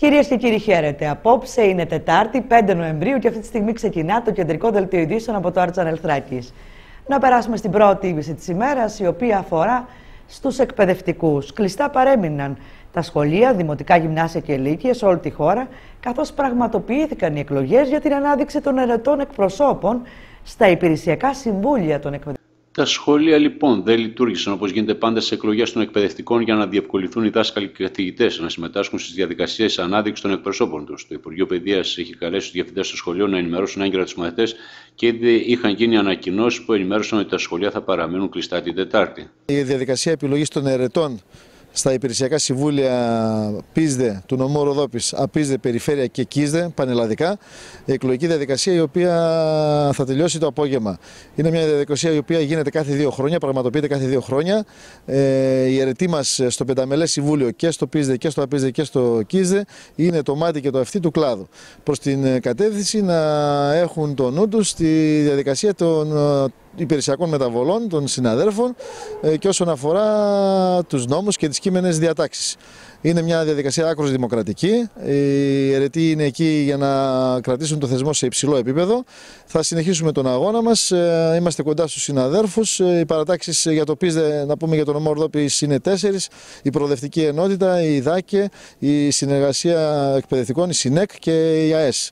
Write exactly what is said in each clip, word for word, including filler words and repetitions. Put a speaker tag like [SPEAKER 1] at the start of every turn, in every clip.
[SPEAKER 1] Κυρίες και κύριοι, χαίρετε. Απόψε είναι Τετάρτη, πέντε Νοεμβρίου, και αυτή τη στιγμή ξεκινά το κεντρικό δελτίο ειδήσεων από το Artchannel Thrakis. Να περάσουμε στην πρώτη είδηση της ημέρας, η οποία αφορά στους εκπαιδευτικούς. Κλειστά παρέμειναν τα σχολεία, δημοτικά, γυμνάσια και λύκεια σε όλη τη χώρα, καθώς πραγματοποιήθηκαν οι εκλογές για την ανάδειξη των ερετών εκπροσώπων στα υπηρεσιακά συμβούλια των εκπαιδευτικών.
[SPEAKER 2] Τα σχολεία λοιπόν δεν λειτουργήσαν όπως γίνεται πάντα σε εκλογές των εκπαιδευτικών για να διευκολυνθούν οι δάσκαλοι και οι καθηγητές να συμμετάσχουν στις διαδικασίες ανάδειξης των εκπροσώπων τους. Το Υπουργείο Παιδείας έχει καλέσει τους διευθυντές των σχολείων να ενημερώσουν έγκαιρα τους μαθητές και ήδη είχαν γίνει ανακοινώσεις που ενημέρωσαν ότι τα σχολεία θα παραμείνουν κλειστά την Τετάρτη. Η διαδικασία επιλογής των ερετών στα υπηρεσιακά συμβούλια ΠΙΣΔΕ του νομού Ροδόπης, ΑΠΙΣΔΕ, Περιφέρεια και ΚΙΣΔΕ, πανελλαδικά, η εκλογική διαδικασία η οποία θα τελειώσει το απόγευμα. Είναι μια διαδικασία η οποία γίνεται κάθε δύο χρόνια, πραγματοποιείται κάθε δύο χρόνια. Ε, οι αιρετοί μας στο πενταμελές συμβούλιο και στο ΠΙΣΔΕ και στο ΑΠΙΣΔΕ και στο ΚΙΣΔΕ είναι το μάτι και το αυτί του κλάδου. Προς την κατεύθυνση να έχουν το νου τους στη διαδικασία των υπηρεσιακών μεταβολών των συναδέρφων και όσον αφορά τους νόμους και τις κείμενες διατάξεις. Είναι μια διαδικασία άκρως δημοκρατική. Οι αιρετοί είναι εκεί για να κρατήσουν το θεσμό σε υψηλό επίπεδο. Θα συνεχίσουμε τον αγώνα μας. Είμαστε κοντά στους συναδέρφους. Οι παρατάξεις για το ΠΙΣΔΕ, να πούμε για τον νομό Ροδόπης, είναι τέσσερις. Η προοδευτική ενότητα, η ΔΑΚΕ, η συνεργασία εκπαιδευτικών, η ΣΥΝΕΚ και η ΑΕΣ.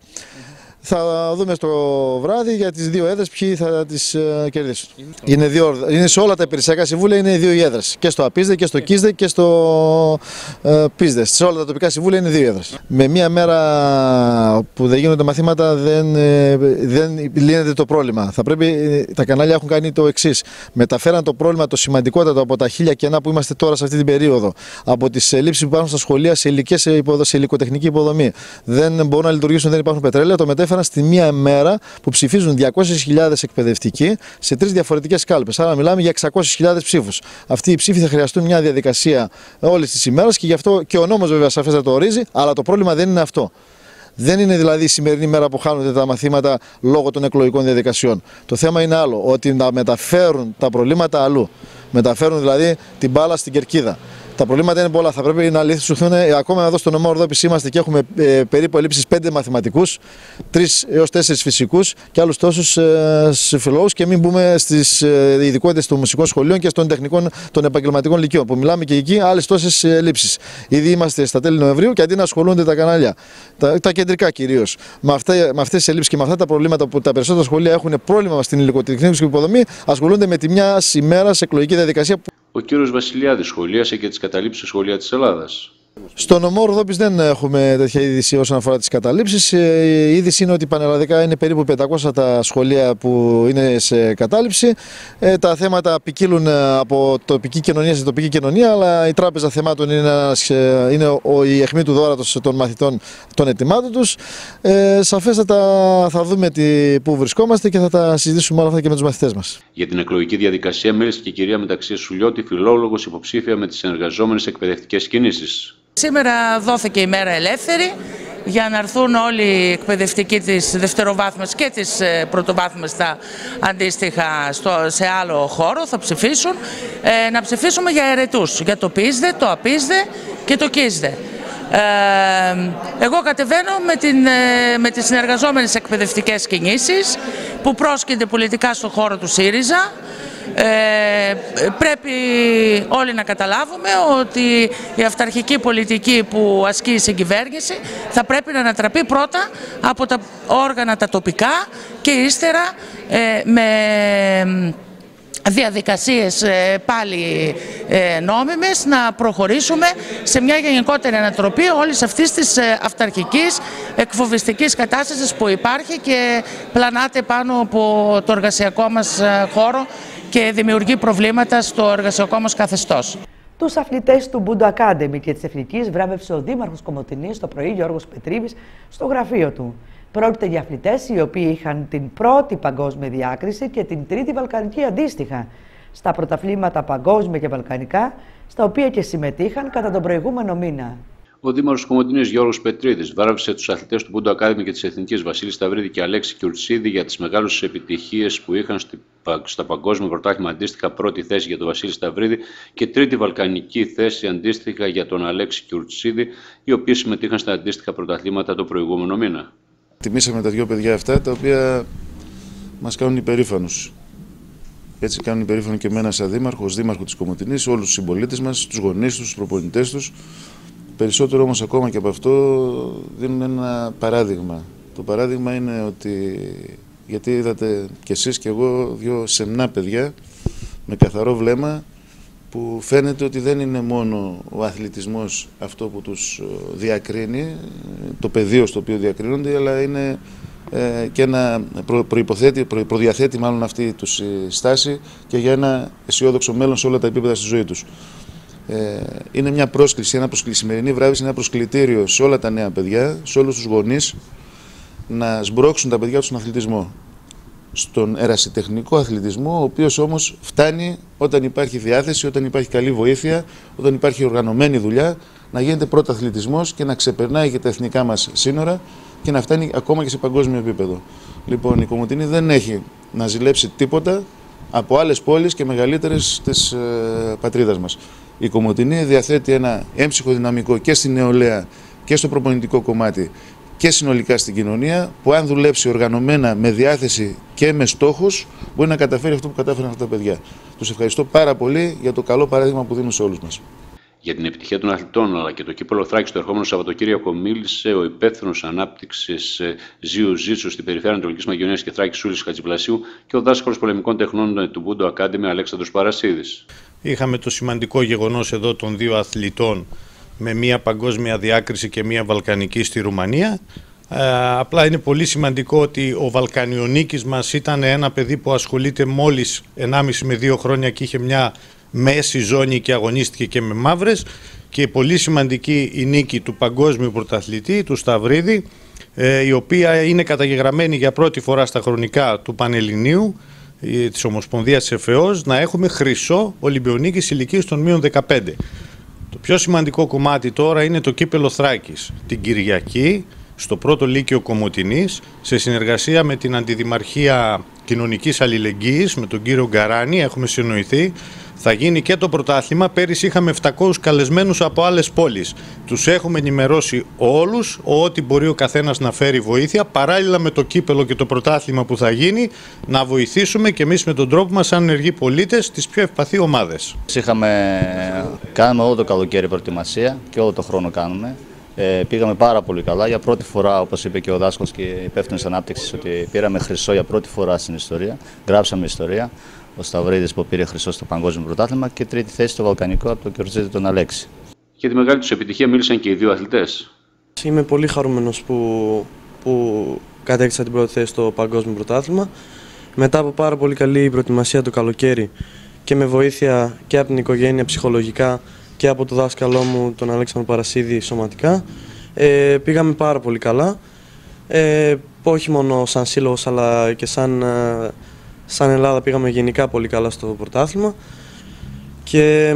[SPEAKER 2] Θα δούμε στο βράδυ για τις δύο έδρες ποιοι θα τις uh, κερδίσουν. Είναι, δύο, είναι σε όλα τα υπηρεσιακά συμβούλια, είναι δύο οι έδρες. Και στο ΑΠΙΣΔΕ και στο ΚΙΣΔΕ και στο uh, ΠΙΣΔΕ. Σε όλα τα τοπικά συμβούλια είναι δύο έδρες. Με μία μέρα που δεν γίνονται μαθήματα δεν, δεν λύνεται το πρόβλημα. Θα πρέπει, τα κανάλια έχουν κάνει το εξής. Μεταφέραν το πρόβλημα το σημαντικότατο από τα χίλια κενά που είμαστε τώρα σε αυτή την περίοδο. Από τις ελλείψεις που υπάρχουν στα σχολεία σε, υλικές, σε υλικοτεχνική υποδομή. Δεν μπορούν να λειτουργήσουν, δεν υπάρχουν πετρέλαια. Το μετέφεραν στη μία μέρα που ψηφίζουν διακόσιες χιλιάδες εκπαιδευτικοί σε τρεις διαφορετικές κάλπες. Άρα μιλάμε για εξακόσιες χιλιάδες ψήφους. Αυτοί οι ψήφοι θα χρειαστούν μια διαδικασία όλης της ημέρας και γι' αυτό και ο νόμος βέβαια σαφέστατα το ορίζει, αλλά το πρόβλημα δεν είναι αυτό. Δεν είναι δηλαδή η σημερινή μέρα που χάνονται τα μαθήματα λόγω των εκλογικών διαδικασιών. Το θέμα είναι άλλο, ότι να μεταφέρουν τα προβλήματα αλλού. Μεταφέρουν δηλαδή την μπάλα στην κερκίδα. Τα προβλήματα είναι πολλά. Θα πρέπει να λυθούν. Ακόμα εδώ στο νομό Ροδόπης είμαστε και έχουμε ε, περίπου ελλείψεις πέντε μαθηματικούς, τρεις έως τέσσερις φυσικούς και άλλους τόσους ε, φιλόλογους, και μην μπούμε στις ε, ειδικότητες των μουσικών σχολείων και των τεχνικών των επαγγελματικών λυκείων, που μιλάμε και εκεί άλλες τόσες ελλείψεις. Ήδη είμαστε στα τέλη Νοεμβρίου και αντί να ασχολούνται τα κανάλια, τα, τα κεντρικά κυρίως, με, με αυτές τις ελλείψεις και με αυτά τα προβλήματα που τα περισσότερα σχολεία έχουν πρόβλημα στην υλικοτεχνική υποδομή, ασχολούνται με τη μια ημέρα εκλογική διαδικασία. Ο κύριος Βασιλιάδης σχολίασε και τις καταλήψεις στα σχολεία της Ελλάδας.
[SPEAKER 3] Στο νομό Ροδόπης δεν έχουμε τέτοια είδηση όσον αφορά τις καταλήψεις. Η είδηση είναι ότι πανελλαδικά είναι περίπου πεντακόσια τα σχολεία που είναι σε κατάληψη. Ε, τα θέματα ποικίλουν από τοπική κοινωνία σε τοπική κοινωνία, αλλά η Τράπεζα Θεμάτων είναι, ένας, είναι ο, η αιχμή του δώρατος των μαθητών των ετοιμάτων τους. Ε, σαφέστατα θα δούμε τι, πού βρισκόμαστε και θα τα συζητήσουμε όλα αυτά και με τους μαθητές μας.
[SPEAKER 2] Για την εκλογική διαδικασία μίλησε και η κυρία Μεταξία Σουλιώτη, φιλόλογος, υποψήφια με τις συνεργαζόμενες εκπαιδευτικές κινήσεις.
[SPEAKER 4] Σήμερα δόθηκε η μέρα ελεύθερη για να έρθουν όλοι οι εκπαιδευτικοί της δευτεροβάθμιας και της πρωτοβάθμιας στα αντίστοιχα στο, σε άλλο χώρο, θα ψηφίσουν, ε, να ψηφίσουμε για αιρετούς, για το ΠΙΣΔΕ, το ΑΠΙΣΔΕ και το ΚΙΣΔΕ. Ε, εγώ κατεβαίνω με, την, με τις συνεργαζόμενες εκπαιδευτικές κινήσεις που πρόσκειται πολιτικά στον χώρο του ΣΥΡΙΖΑ. Ε, πρέπει όλοι να καταλάβουμε ότι η αυταρχική πολιτική που ασκεί η συγκυβέρνηση θα πρέπει να ανατραπεί πρώτα από τα όργανα τα τοπικά και ύστερα ε, με διαδικασίες ε, πάλι ε, νόμιμες να προχωρήσουμε σε μια γενικότερη ανατροπή όλης αυτής της ε, αυταρχικής εκφοβιστικής κατάστασης που υπάρχει και πλανάται πάνω από το εργασιακό μας ε, χώρο και δημιουργεί προβλήματα στο εργασιακό μας καθεστώς.
[SPEAKER 1] Τους αθλητές του Budo Academy και της Εθνικής βράβευσε ο Δήμαρχος Κομοτηνής το πρωί, Γιώργος Πετρίβης, στο γραφείο του. Πρόκειται για αθλητές οι οποίοι είχαν την πρώτη παγκόσμια διάκριση και την τρίτη βαλκανική αντίστοιχα στα πρωταθλήματα παγκόσμια και βαλκανικά, στα οποία και συμμετείχαν κατά τον προηγούμενο μήνα.
[SPEAKER 2] Ο Δήμαρχος Κομοτηνής Γιώργος Πετρίδης βράβευσε τους αθλητές του Μπούντο Academy και της Εθνικής Βασίλη Σταυρίδη και Αλέξη Κιουρτσίδη για τις μεγάλες επιτυχίες που είχαν στα παγκόσμια πρωτάθλημα, αντίστοιχα πρώτη θέση για τον Βασίλη Σταυρίδη και τρίτη βαλκανική θέση αντίστοιχα για τον Αλέξη Κιουρτσίδη, οι οποίοι συμμετείχαν στα αντίστοιχα πρωταθλήματα το προηγούμενο μήνα.
[SPEAKER 3] Τιμήσαμε τα δύο παιδιά αυτά, τα οποία μας κάνουν υπερήφανους. Έτσι κάνουν υπερήφανο και εμένα σαν δήμαρχο, ως δήμαρχο της Κομοτηνής, όλους τους συμπολίτες μας, τους γονείς τους, τους προπονητές τους. Περισσότερο όμως ακόμα και από αυτό δίνουν ένα παράδειγμα. Το παράδειγμα είναι ότι, γιατί είδατε κι εσείς και εγώ δύο σεμνά παιδιά με καθαρό βλέμμα, που φαίνεται ότι δεν είναι μόνο ο αθλητισμός αυτό που τους διακρίνει, το πεδίο στο οποίο διακρίνονται, αλλά είναι ε, και ένα προ, προϋποθέτει, προ, προδιαθέτει μάλλον αυτή τους η στάση και για ένα αισιόδοξο μέλλον σε όλα τα επίπεδα στη ζωή τους. Ε, είναι μια πρόσκληση, ένα προσκλη, σημερινή βράβευση, ένα προσκλητήριο σε όλα τα νέα παιδιά, σε όλους τους γονείς, να σμπρώξουν τα παιδιά τους στον αθλητισμό. Στον ερασιτεχνικό αθλητισμό, ο οποίος όμως φτάνει όταν υπάρχει διάθεση, όταν υπάρχει καλή βοήθεια, όταν υπάρχει οργανωμένη δουλειά, να γίνεται πρώτα αθλητισμός και να ξεπερνάει και τα εθνικά μας σύνορα και να φτάνει ακόμα και σε παγκόσμιο επίπεδο. Λοιπόν, η Κομοτηνή δεν έχει να ζηλέψει τίποτα από άλλες πόλεις και μεγαλύτερες της ε, πατρίδας μας. Η Κομοτηνή διαθέτει ένα έμψυχο δυναμικό και στην νεολαία και στο προπονητικό κομμάτι και συνολικά στην κοινωνία, που αν δουλέψει οργανωμένα, με διάθεση και με στόχους, μπορεί να καταφέρει αυτό που κατάφεραν αυτά τα παιδιά. Τους ευχαριστώ πάρα πολύ για το καλό παράδειγμα που δίνουν σε όλους μας.
[SPEAKER 2] Για την επιτυχία των αθλητών αλλά και το κύπελλο Θράκης το ερχόμενο Σαββατοκύριακο μίλησε ο υπεύθυνος ανάπτυξης Ζίου Ζήτσου στην περιφέρεια Ανατολικής Μακεδονίας και Θράκης Σούλης Χατζηπλασίου και ο δάσκαλος πολεμικών τεχνών του Μπούντο Academy Αλέξανδρος Παρασίδης.
[SPEAKER 5] Είχαμε το σημαντικό γεγονός εδώ των δύο αθλητών με μία παγκόσμια διάκριση και μία βαλκανική στη Ρουμανία. Ε, απλά είναι πολύ σημαντικό ότι ο Βαλκανιονίκης μας ήταν ένα παιδί που ασχολείται μόλις ενάμιση με δύο χρόνια και είχε μια μέση ζώνη και αγωνίστηκε και με μαύρες, και πολύ σημαντική η νίκη του παγκόσμιου πρωταθλητή, του Σταυρίδη, ε, η οποία είναι καταγεγραμμένη για πρώτη φορά στα χρονικά του Πανελληνίου της Ομοσπονδίας της ΕΦΕΟΣ, να έχουμε χρυσό Ολυμπιονίκης ηλικίας των μείων δεκαπέντε. Το πιο σημαντικό κομμάτι τώρα είναι το κύπελλο Θράκης. Την Κυριακή, στο πρώτο Λύκειο Κομοτηνής, σε συνεργασία με την Αντιδημαρχία Κοινωνικής Αλληλεγγύης, με τον κύριο Γκαράνη, έχουμε συνοηθεί, θα γίνει και το πρωτάθλημα. Πέρυσι είχαμε επτακόσιους καλεσμένους από άλλες πόλεις. Τους έχουμε ενημερώσει όλους ότι μπορεί ο καθένας να φέρει βοήθεια, παράλληλα με το κύπελλο και το πρωτάθλημα που θα γίνει, να βοηθήσουμε και εμείς με τον τρόπο μας, σαν ενεργοί πολίτες, τις πιο ευπαθείς ομάδες.
[SPEAKER 6] Είχαμε, κάνουμε όλο το καλοκαίρι προετοιμασία και όλο το χρόνο κάνουμε. Ε, πήγαμε πάρα πολύ καλά. Για πρώτη φορά, όπως είπε και ο δάσκαλος και υπεύθυνος ανάπτυξης, ότι πήραμε χρυσό για πρώτη φορά στην ιστορία. Γράψαμε ιστορία. Ο Σταυρίδης που πήρε χρυσό στο παγκόσμιο πρωτάθλημα και τρίτη θέση στο βαλκανικό από τον Κιουρτσίδη τον Αλέξη.
[SPEAKER 2] Για τη μεγάλη τους επιτυχία μίλησαν και οι δύο αθλητές.
[SPEAKER 7] Είμαι πολύ χαρούμενος που, που κατέκτησα την πρώτη θέση στο παγκόσμιο πρωτάθλημα. Μετά από πάρα πολύ καλή προετοιμασία το καλοκαίρι και με βοήθεια και από την οικογένεια ψυχολογικά και από το δάσκαλό μου, τον Αλέξανδρο Παρασίδη, σωματικά, ε, πήγαμε πάρα πολύ καλά. Ε, όχι μόνο σαν σύλλογος, αλλά και σαν, σαν Ελλάδα πήγαμε γενικά πολύ καλά στο πρωτάθλημα. Και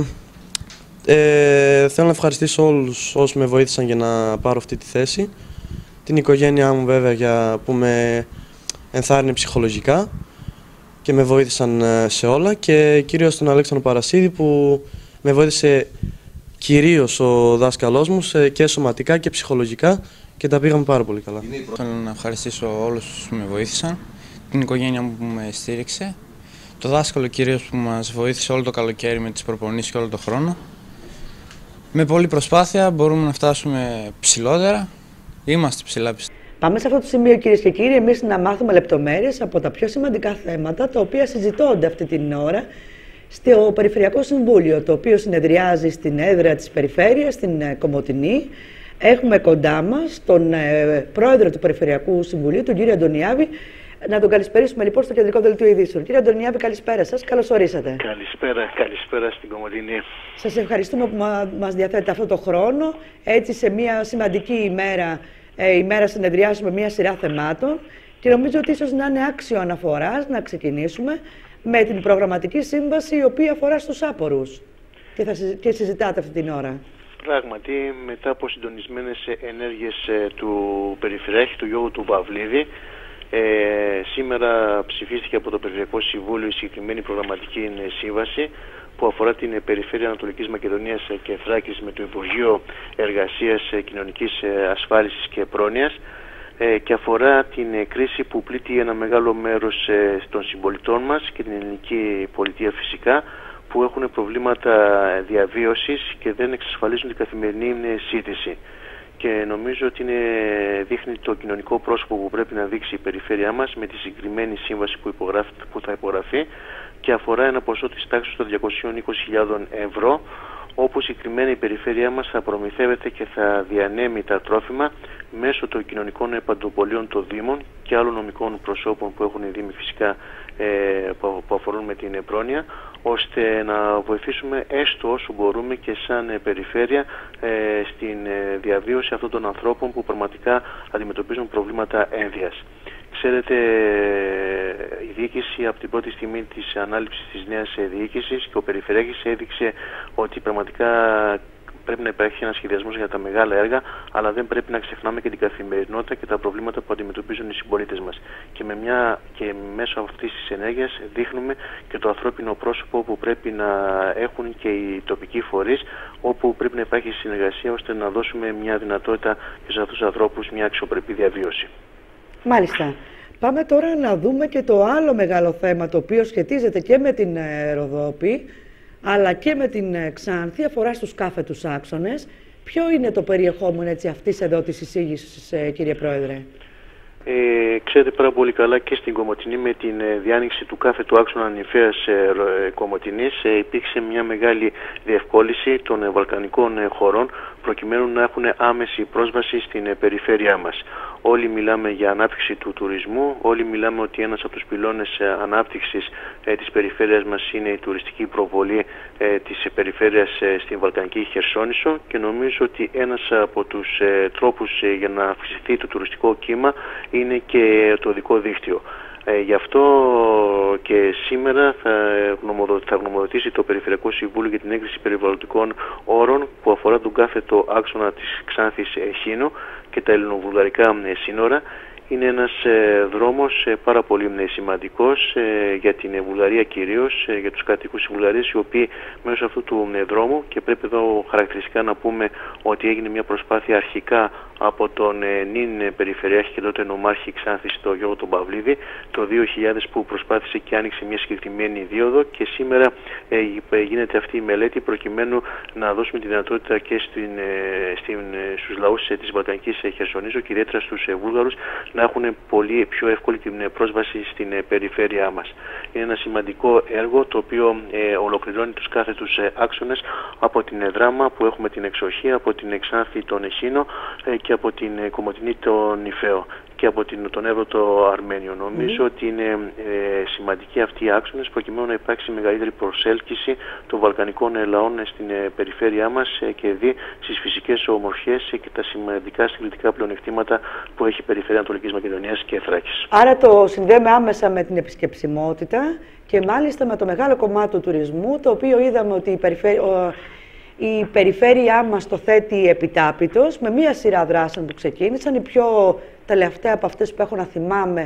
[SPEAKER 7] ε, θέλω να ευχαριστήσω όλους όσους με βοήθησαν για να πάρω αυτή τη θέση. Την οικογένειά μου βέβαια, για, που με ενθάρρυνε ψυχολογικά και με βοήθησαν σε όλα, και κυρίως τον Αλέξανδρο Παρασίδη που με βοήθησε κυρίως ο δάσκαλός μου και σωματικά και ψυχολογικά, και τα πήγαμε πάρα πολύ καλά.
[SPEAKER 8] Θέλω να ευχαριστήσω όλους που με βοήθησαν, την οικογένειά μου που με στήριξε, το δάσκαλο κυρίως που μας βοήθησε όλο το καλοκαίρι με τις προπονήσεις και όλο το χρόνο. Με πολλή προσπάθεια μπορούμε να φτάσουμε ψηλότερα, είμαστε ψηλά πιστεύω.
[SPEAKER 1] Πάμε σε αυτό το σημείο, κυρίες και κύριοι, εμείς να μάθουμε λεπτομέρειες από τα πιο σημαντικά θέματα τα οποία συζητώνται αυτή την ώρα στο Περιφερειακό Συμβούλιο, το οποίο συνεδριάζει στην έδρα της Περιφέρειας, στην Κομοτηνή. Έχουμε κοντά μας τον ε, πρόεδρο του Περιφερειακού Συμβουλίου, τον κύριο Αντωνιάβη. Να τον καλησπερίσουμε λοιπόν στο κεντρικό δελτίο ειδήσεων. Κύριε Αντωνιάβη, καλησπέρα σας, καλώς ορίσατε.
[SPEAKER 9] Καλησπέρα, καλησπέρα στην Κομοτηνή.
[SPEAKER 1] Σας ευχαριστούμε που μας διαθέτετε αυτό το χρόνο. Έτσι, σε μια σημαντική ημέρα, ε, ημέρα συνεδριάσουμε μια σειρά θεμάτων, και νομίζω ότι ίσως να είναι άξιο αναφοράς να ξεκινήσουμε με την προγραμματική σύμβαση, η οποία αφορά στους άπορους και, θα, και συζητάτε αυτή την ώρα.
[SPEAKER 9] Πράγματι, μετά από συντονισμένες ενέργειες του Περιφερειάρχη του Γιώργου του Παυλίδη, ε, σήμερα ψηφίστηκε από το Περιφερειακό Συμβούλιο η συγκεκριμένη προγραμματική σύμβαση που αφορά την Περιφέρεια Ανατολικής Μακεδονίας και Θράκης με το Υπουργείο Εργασίας, Κοινωνικής Ασφάλισης και Πρόνοιας ε, και αφορά την κρίση που πλήττει ένα μεγάλο μέρος ε, των συμπολιτών μας και την ελληνική πολιτεία φυσικά, που έχουν προβλήματα διαβίωσης και δεν εξασφαλίζουν την καθημερινή σύντηση. Και νομίζω ότι είναι, δείχνει το κοινωνικό πρόσωπο που πρέπει να δείξει η περιφέρειά μας με τη συγκεκριμένη σύμβαση που, που θα υπογραφεί και αφορά ένα ποσό της τάξης των διακόσιες είκοσι χιλιάδες ευρώ, όπου συγκεκριμένα η περιφέρειά μας θα προμηθεύεται και θα διανέμει τα τρόφιμα μέσω των κοινωνικών παντοπολίων των Δήμων και άλλων νομικών προσώπων που έχουν οι Δήμοι φυσικά ε, που αφορούν με την πρόνοια, ώστε να βοηθήσουμε έστω όσο μπορούμε και σαν περιφέρεια ε, στην διαβίωση αυτών των ανθρώπων που πραγματικά αντιμετωπίζουν προβλήματα ένδυας. Ξέρετε, η διοίκηση από την πρώτη στιγμή της ανάληψης της νέας διοίκησης και ο Περιφερειάρχης έδειξε ότι πραγματικά πρέπει να υπάρχει ένας σχεδιασμός για τα μεγάλα έργα, αλλά δεν πρέπει να ξεχνάμε και την καθημερινότητα και τα προβλήματα που αντιμετωπίζουν οι συμπολίτες μας. Και, με μια, και μέσω αυτής της ενέργειας δείχνουμε και το ανθρώπινο πρόσωπο που πρέπει να έχουν και οι τοπικοί φορείς, όπου πρέπει να υπάρχει συνεργασία ώστε να δώσουμε μια δυνατότητα και σε αυτούς τους ανθρώπους μια αξιοπρεπή διαβίωση.
[SPEAKER 1] Μάλιστα. Πάμε τώρα να δούμε και το άλλο μεγάλο θέμα, το οποίο σχετίζεται και με την Ροδόπη αλλά και με την Ξάνθη, αφορά στους κάθετους άξονες. Ποιο είναι το περιεχόμενο έτσι, αυτής εδώ της εισήγησης, κύριε Πρόεδρε?
[SPEAKER 9] Ε, ξέρετε πάρα πολύ καλά, και στην Κομοτηνή με την ε, διάνοιξη του κάθετου άξονα νηφαίας ε, ε, Κομοτηνής ε, υπήρξε μια μεγάλη διευκόλυνση των ε, βαλκανικών ε, χωρών προκειμένου να έχουν άμεση πρόσβαση στην ε, περιφέρειά μας. Όλοι μιλάμε για ανάπτυξη του τουρισμού, όλοι μιλάμε ότι ένας από τους πυλώνες ε, ανάπτυξης ε, της περιφέρειας μας είναι η τουριστική προβολή ε, της ε, περιφέρειας ε, στην Βαλκανική Χερσόνησο, και νομίζω ότι ένας από τους ε, τρόπους ε, για να αυξηθεί το τουριστικό κύμα είναι και το οδικό δίκτυο. Ε, γι' αυτό και σήμερα θα, θα γνωμοδοτήσει το Περιφερειακό Συμβούλιο για την έγκριση περιβαλλοντικών όρων που αφορά τον κάθετο άξονα της Ξάνθης Χίνου και τα ελληνοβουλγαρικά σύνορα. Είναι ένας ε, δρόμος ε, πάρα πολύ ε, σημαντικός ε, για την ε, Βουλγαρία κυρίως, ε, για τους κατοίκους της Βουλγαρίας, οι οποίοι μέσω αυτού του ε, δρόμου, και πρέπει εδώ χαρακτηριστικά να πούμε ότι έγινε μια προσπάθεια αρχικά από τον ε, νυν ε, Περιφερειάρχη και τότε νομάρχη Ξάνθης, τον Γιώργο τον Παυλίδη, το δύο χιλιάδες, που προσπάθησε και άνοιξε μια συγκεκριμένη δίωδο, και σήμερα ε, γίνεται αυτή η μελέτη προκειμένου να δώσουμε τη δυνατότητα και στην, ε, στην, ε, στους λαούς ε, της Βαλκανικής ε, Χερσονήσου και ιδιαίτερα στους ε, Βούλγαρους να έχουν πολύ πιο εύκολη την πρόσβαση στην ε, περιφέρειά μας. Είναι ένα σημαντικό έργο το οποίο ε, ολοκληρώνει τους κάθετους ε, άξονες από την Δράμα που έχουμε την Εξοχή, από την Ξάνθη τον Εχίνο ε, και από την ε, Κομοτηνή τον Ιφαίο και από την, τον Εύρο το Αρμένιο. Νομίζω mm. ότι είναι ε, σημαντικοί αυτοί οι άξονες προκειμένου να υπάρξει μεγαλύτερη προσέλκυση των βαλκανικών ε, λαών ε, στην ε, περιφέρειά μας ε, και δει στις φυσικές ομορφιές ε, και τα σημαντικά συγκριτικά πλεονεκτήματα που έχει η περιφέρεια Ανατολικής Μακεδονίας και Θράκης.
[SPEAKER 1] Άρα το συνδέουμε άμεσα με την επισκεψιμότητα και μάλιστα με το μεγάλο κομμάτι του τουρισμού, το οποίο είδαμε ότι η περιφέρεια... Η περιφέρειά μας το θέτει επιτάπητος με μία σειρά δράσεων που ξεκίνησαν. Η πιο τελευταία από αυτές που έχω να θυμάμαι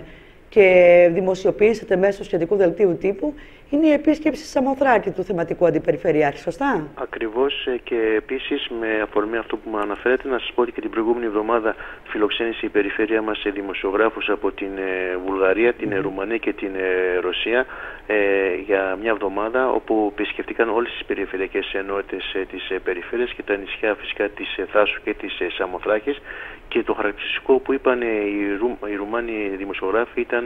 [SPEAKER 1] και δημοσιοποιήσετε μέσω σχετικού δελτίου τύπου είναι η επίσκεψη στη Σαμοθράκη του θεματικού αντιπεριφερειάρχη, σωστά?
[SPEAKER 9] Ακριβώς, και επίσης με αφορμή αυτό που μου αναφέρετε, να σας πω ότι και την προηγούμενη εβδομάδα φιλοξένησε η περιφέρεια μας σε δημοσιογράφους από την Βουλγαρία, την mm. Ρουμανία και την Ρωσία ε, για μια εβδομάδα, όπου επισκεφτήκαν όλες τις περιφερειακές ενότητες ε, της ε, περιφέρειας και τα νησιά φυσικά της ε, Θάσου και της ε, Σαμοθράκης. Και το χαρακτηριστικό που είπαν οι, Ρουμ, οι Ρουμάνοι δημοσιογράφοι ήταν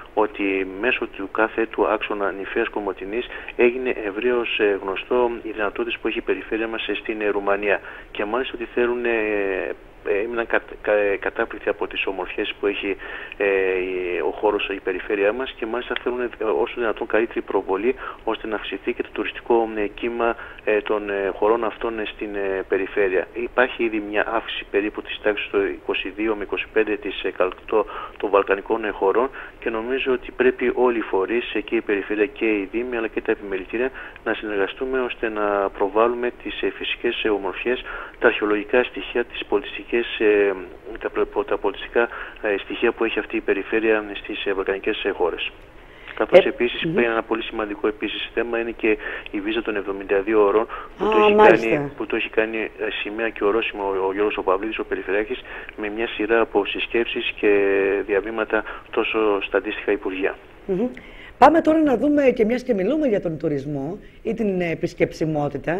[SPEAKER 9] ότι μέσω του κάθε του άξονα νηφαίας Κομοτηνής έγινε ευρέως γνωστό οι δυνατότητες που έχει η περιφέρεια μας στην Ρουμανία, και μάλιστα ότι θέλουν έμειναν κα, κα, κατάπληκτοι από τις ομορφιές που έχει ε, ο χώρος, η περιφέρειά μας, και μάλιστα θέλουν όσο δυνατόν καλύτερη προβολή ώστε να αυξηθεί και το τουριστικό ε, κύμα ε, των ε, χωρών αυτών ε, στην ε, περιφέρεια. Υπάρχει ήδη μια αύξηση περίπου της τάξης το είκοσι δύο με είκοσι πέντε τοις εκατό των βαλκανικών ε, χωρών, και νομίζω ότι πρέπει όλοι οι φορείς, ε, και η περιφέρεια και οι δήμοι αλλά και τα επιμελητήρια, να συνεργαστούμε ώστε να προβάλλουμε τις ε, φυσικές ε, ομορφιές, τα αρχαιολογικά στοιχεία, τις πολιτιστικές, ε, τα, τα πολιτιστικά ε, στοιχεία που έχει αυτή η περιφέρεια στις ε, βαλκανικές ε, χώρες. Καθώς ε, επίσης mm-hmm. ένα πολύ σημαντικό επίσης θέμα είναι και η βίζα των εβδομήντα δύο ώρων που, oh, το, έχει κάνει, που το έχει κάνει σημαία και ορόσημο ο, ο Γιώργος ο Παυλίδης, ο Περιφερειάρχης, με μια σειρά από συσκέψεις και διαβήματα τόσο στα αντίστοιχα υπουργεία. Mm-hmm.
[SPEAKER 1] Πάμε τώρα να δούμε, και μιας και μιλούμε για τον τουρισμό ή την επισκεψιμότητα,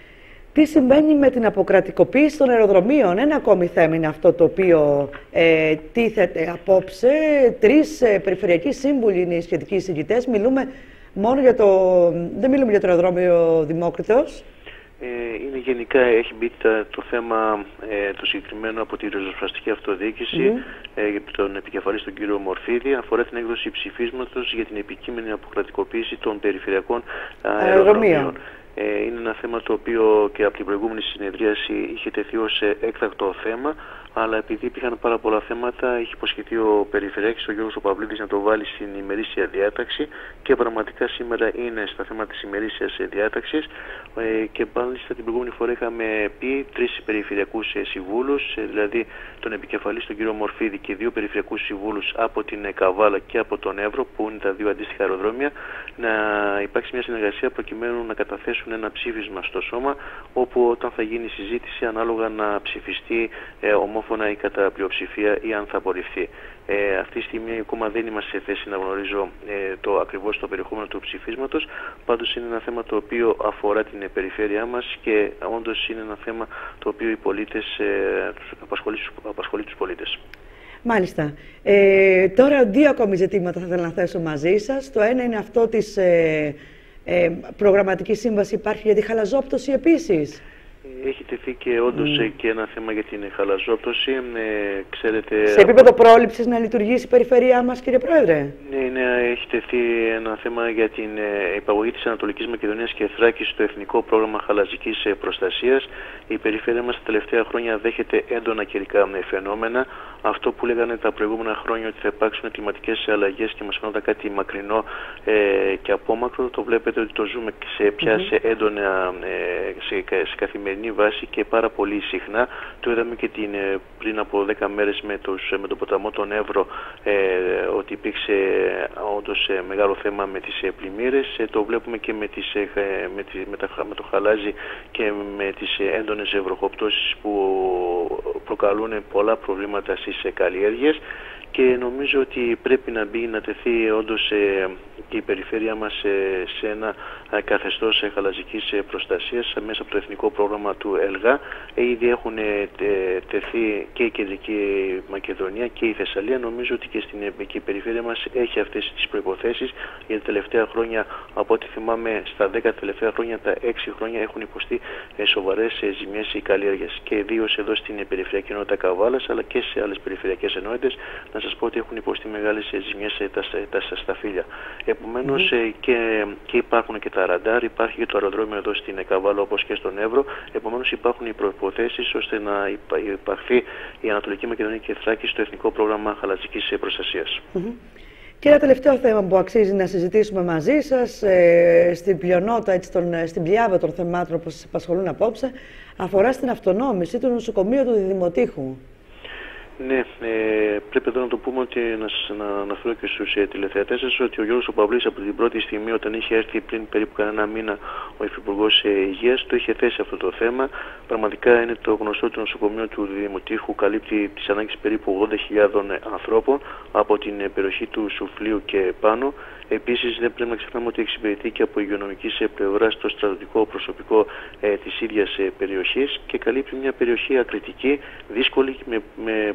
[SPEAKER 1] τι συμβαίνει με την αποκρατικοποίηση των αεροδρομίων. Ένα ακόμη θέμα είναι αυτό το οποίο ε, τίθεται απόψε. Τρεις ε, περιφερειακοί σύμβουλοι είναι οι σχετικοί εισηγητές. Μιλούμε μόνο για το... Δεν μιλούμε για το αεροδρόμιο Δημόκριτος.
[SPEAKER 9] Ε, είναι γενικά, έχει μπει τα, το θέμα ε, το συγκεκριμένο από τη ριζοσπαστική αυτοδιοίκηση, mm-hmm. ε, τον επικεφαλής τον κύριο Μορφίδη, αφορά την έκδοση ψηφίσματος για την επικείμενη αποκρατικοποίηση των περιφερειακών αεροδρομίων. Ε, είναι ένα θέμα το οποίο και από την προηγούμενη συνεδρίαση είχε τεθεί ως έκτακτο θέμα, αλλά επειδή υπήρχαν πάρα πολλά θέματα, είχε υποσχεθεί ο Περιφερειάρχης, ο Γιώργος ο Παυλίδης, να το βάλει στην ημερήσια διάταξη, και πραγματικά σήμερα είναι στα θέματα της ημερήσιας διάταξης. Ε, και μάλιστα την προηγούμενη φορά είχαμε πει τρεις περιφερειακούς συμβούλους, δηλαδή τον επικεφαλής τον κύριο Μορφίδη και δύο περιφερειακούς συμβούλους από την Καβάλα και από τον Εύρο, που είναι τα δύο αντίστοιχα αεροδρόμια, να υπάρξει μια συνεργασία προκειμένου να καταθέσουν ένα ψήφισμα στο Σώμα, όπου όταν θα γίνει συζήτηση ανάλογα να ψηφιστεί ε, ομόφωνα ή κατά πλειοψηφία ή αν θα απορριφθεί. Ε, αυτή τη στιγμή ακόμα δεν είμαστε σε θέση να γνωρίζω ε, το ακριβώς το περιεχόμενο του ψηφίσματος. Πάντως είναι ένα θέμα το οποίο αφορά την περιφέρειά μας και όντως είναι ένα θέμα το οποίο οι πολίτες, ε, απασχολεί, απασχολεί τους πολίτες.
[SPEAKER 1] Μάλιστα. Ε, τώρα δύο ακόμη ζητήματα θα ήθελα να θέσω μαζί σας. Το ένα είναι αυτό της ε, ε, προγραμματικής σύμβαση. Υπάρχει για τη χαλαζόπτωση επίσης.
[SPEAKER 9] Έχει τεθεί και όντως mm. και ένα θέμα για την χαλαζόπτωση. Ε, ξέρετε,
[SPEAKER 1] σε επίπεδο πρόληψης να λειτουργήσει η περιφέρειά μας, κύριε Πρόεδρε.
[SPEAKER 9] Ναι, ναι, έχει τεθεί ένα θέμα για την ε, υπαγωγή της Ανατολικής Μακεδονίας και Θράκης στο Εθνικό Πρόγραμμα Χαλαζικής ε, Προστασίας. Η περιφέρεια μας τα τελευταία χρόνια δέχεται έντονα καιρικά ε, φαινόμενα. Αυτό που λέγανε τα προηγούμενα χρόνια ότι θα υπάρξουν κλιματικές αλλαγές και μας φαίνονταν κάτι μακρινό ε, και απόμακρο, το βλέπετε ότι το ζούμε σε, πια mm-hmm. σε έντονα, ε, σε, σε καθημερινή βάση και πάρα πολύ συχνά. Το είδαμε και την, πριν από δέκα μέρες με, τους, με τον ποταμό τον Εύρο, ε, ότι υπήρξε όντως μεγάλο θέμα με τις πλημμύρες. Ε, το βλέπουμε και με, τις, ε, με, τη, με, τα, με το χαλάζι και με τις έντονες βροχοπτώσεις που προκαλούν πολλά προβλήματα στις καλλιέργειες. Και νομίζω ότι πρέπει να μπει, να τεθεί όντως ε, και η περιφέρεια μας ε, σε ένα ε, καθεστώς ε, χαλαζικής ε, προστασίας μέσα από το εθνικό πρόγραμμα του ΕΛΓΑ. Ε, ήδη έχουν ε, τε, τεθεί και η Κεντρική Μακεδονία και η Θεσσαλία. Νομίζω ότι και, στην, και η περιφέρεια μας έχει αυτές τις προϋποθέσεις, για τα τελευταία χρόνια, από ό,τι θυμάμαι, στα δέκα τελευταία χρόνια, τα έξι χρόνια έχουν υποστεί ε, σοβαρές ε, ζημιές οι καλλιέργειες. Και ιδίως εδώ στην ε, περιφερειακή ενότητα Καβάλας, αλλά και σε άλλες περιφερειακές ενότητες, να σας πω ότι έχουν υποστεί μεγάλες ζημιές τα, τα, τα σταφύλια. Επομένως mm-hmm. και, και υπάρχουν και τα ραντάρ, υπάρχει και το αεροδρόμιο εδώ στην Καβάλα όπως και στον Εύρο. Επομένως υπάρχουν οι προϋποθέσεις ώστε να υπαρθεί η Ανατολική Μακεδονία και Θράκη στο Εθνικό Πρόγραμμα Χαλαζικής Προστασίας. Mm-hmm.
[SPEAKER 1] Και ένα τελευταίο θέμα που αξίζει να συζητήσουμε μαζί σας, ε, στην πλειονότητα, έτσι, τον, στην πλειάδα των θεμάτων που σας απασχολούν απόψε, αφορά στην αυτονόμηση του νοσοκομείου του Διδημοτήχου.
[SPEAKER 9] Ναι, ε, πρέπει εδώ να το πούμε, ότι να, να αναφέρω και στους ε, τηλεθεατές σας, ότι ο Γιώργος ο Παυλίδης από την πρώτη στιγμή, όταν είχε έρθει πριν περίπου κανένα μήνα ο Υφυπουργός ε, Υγείας, το είχε θέσει αυτό το θέμα. Πραγματικά είναι το γνωστό του νοσοκομείο του Δημοτήχου, καλύπτει τις ανάγκες περίπου ογδόντα χιλιάδων ανθρώπων από την ε, περιοχή του Σουφλίου και πάνω. Επίσης, δεν πρέπει να ξεχνάμε ότι εξυπηρετεί και από υγειονομικής πλευρά το στρατιωτικό προσωπικό ε, της ίδιας ε, περιοχής και καλύπτει μια περιοχή ακριτική, δύσκολη, με, με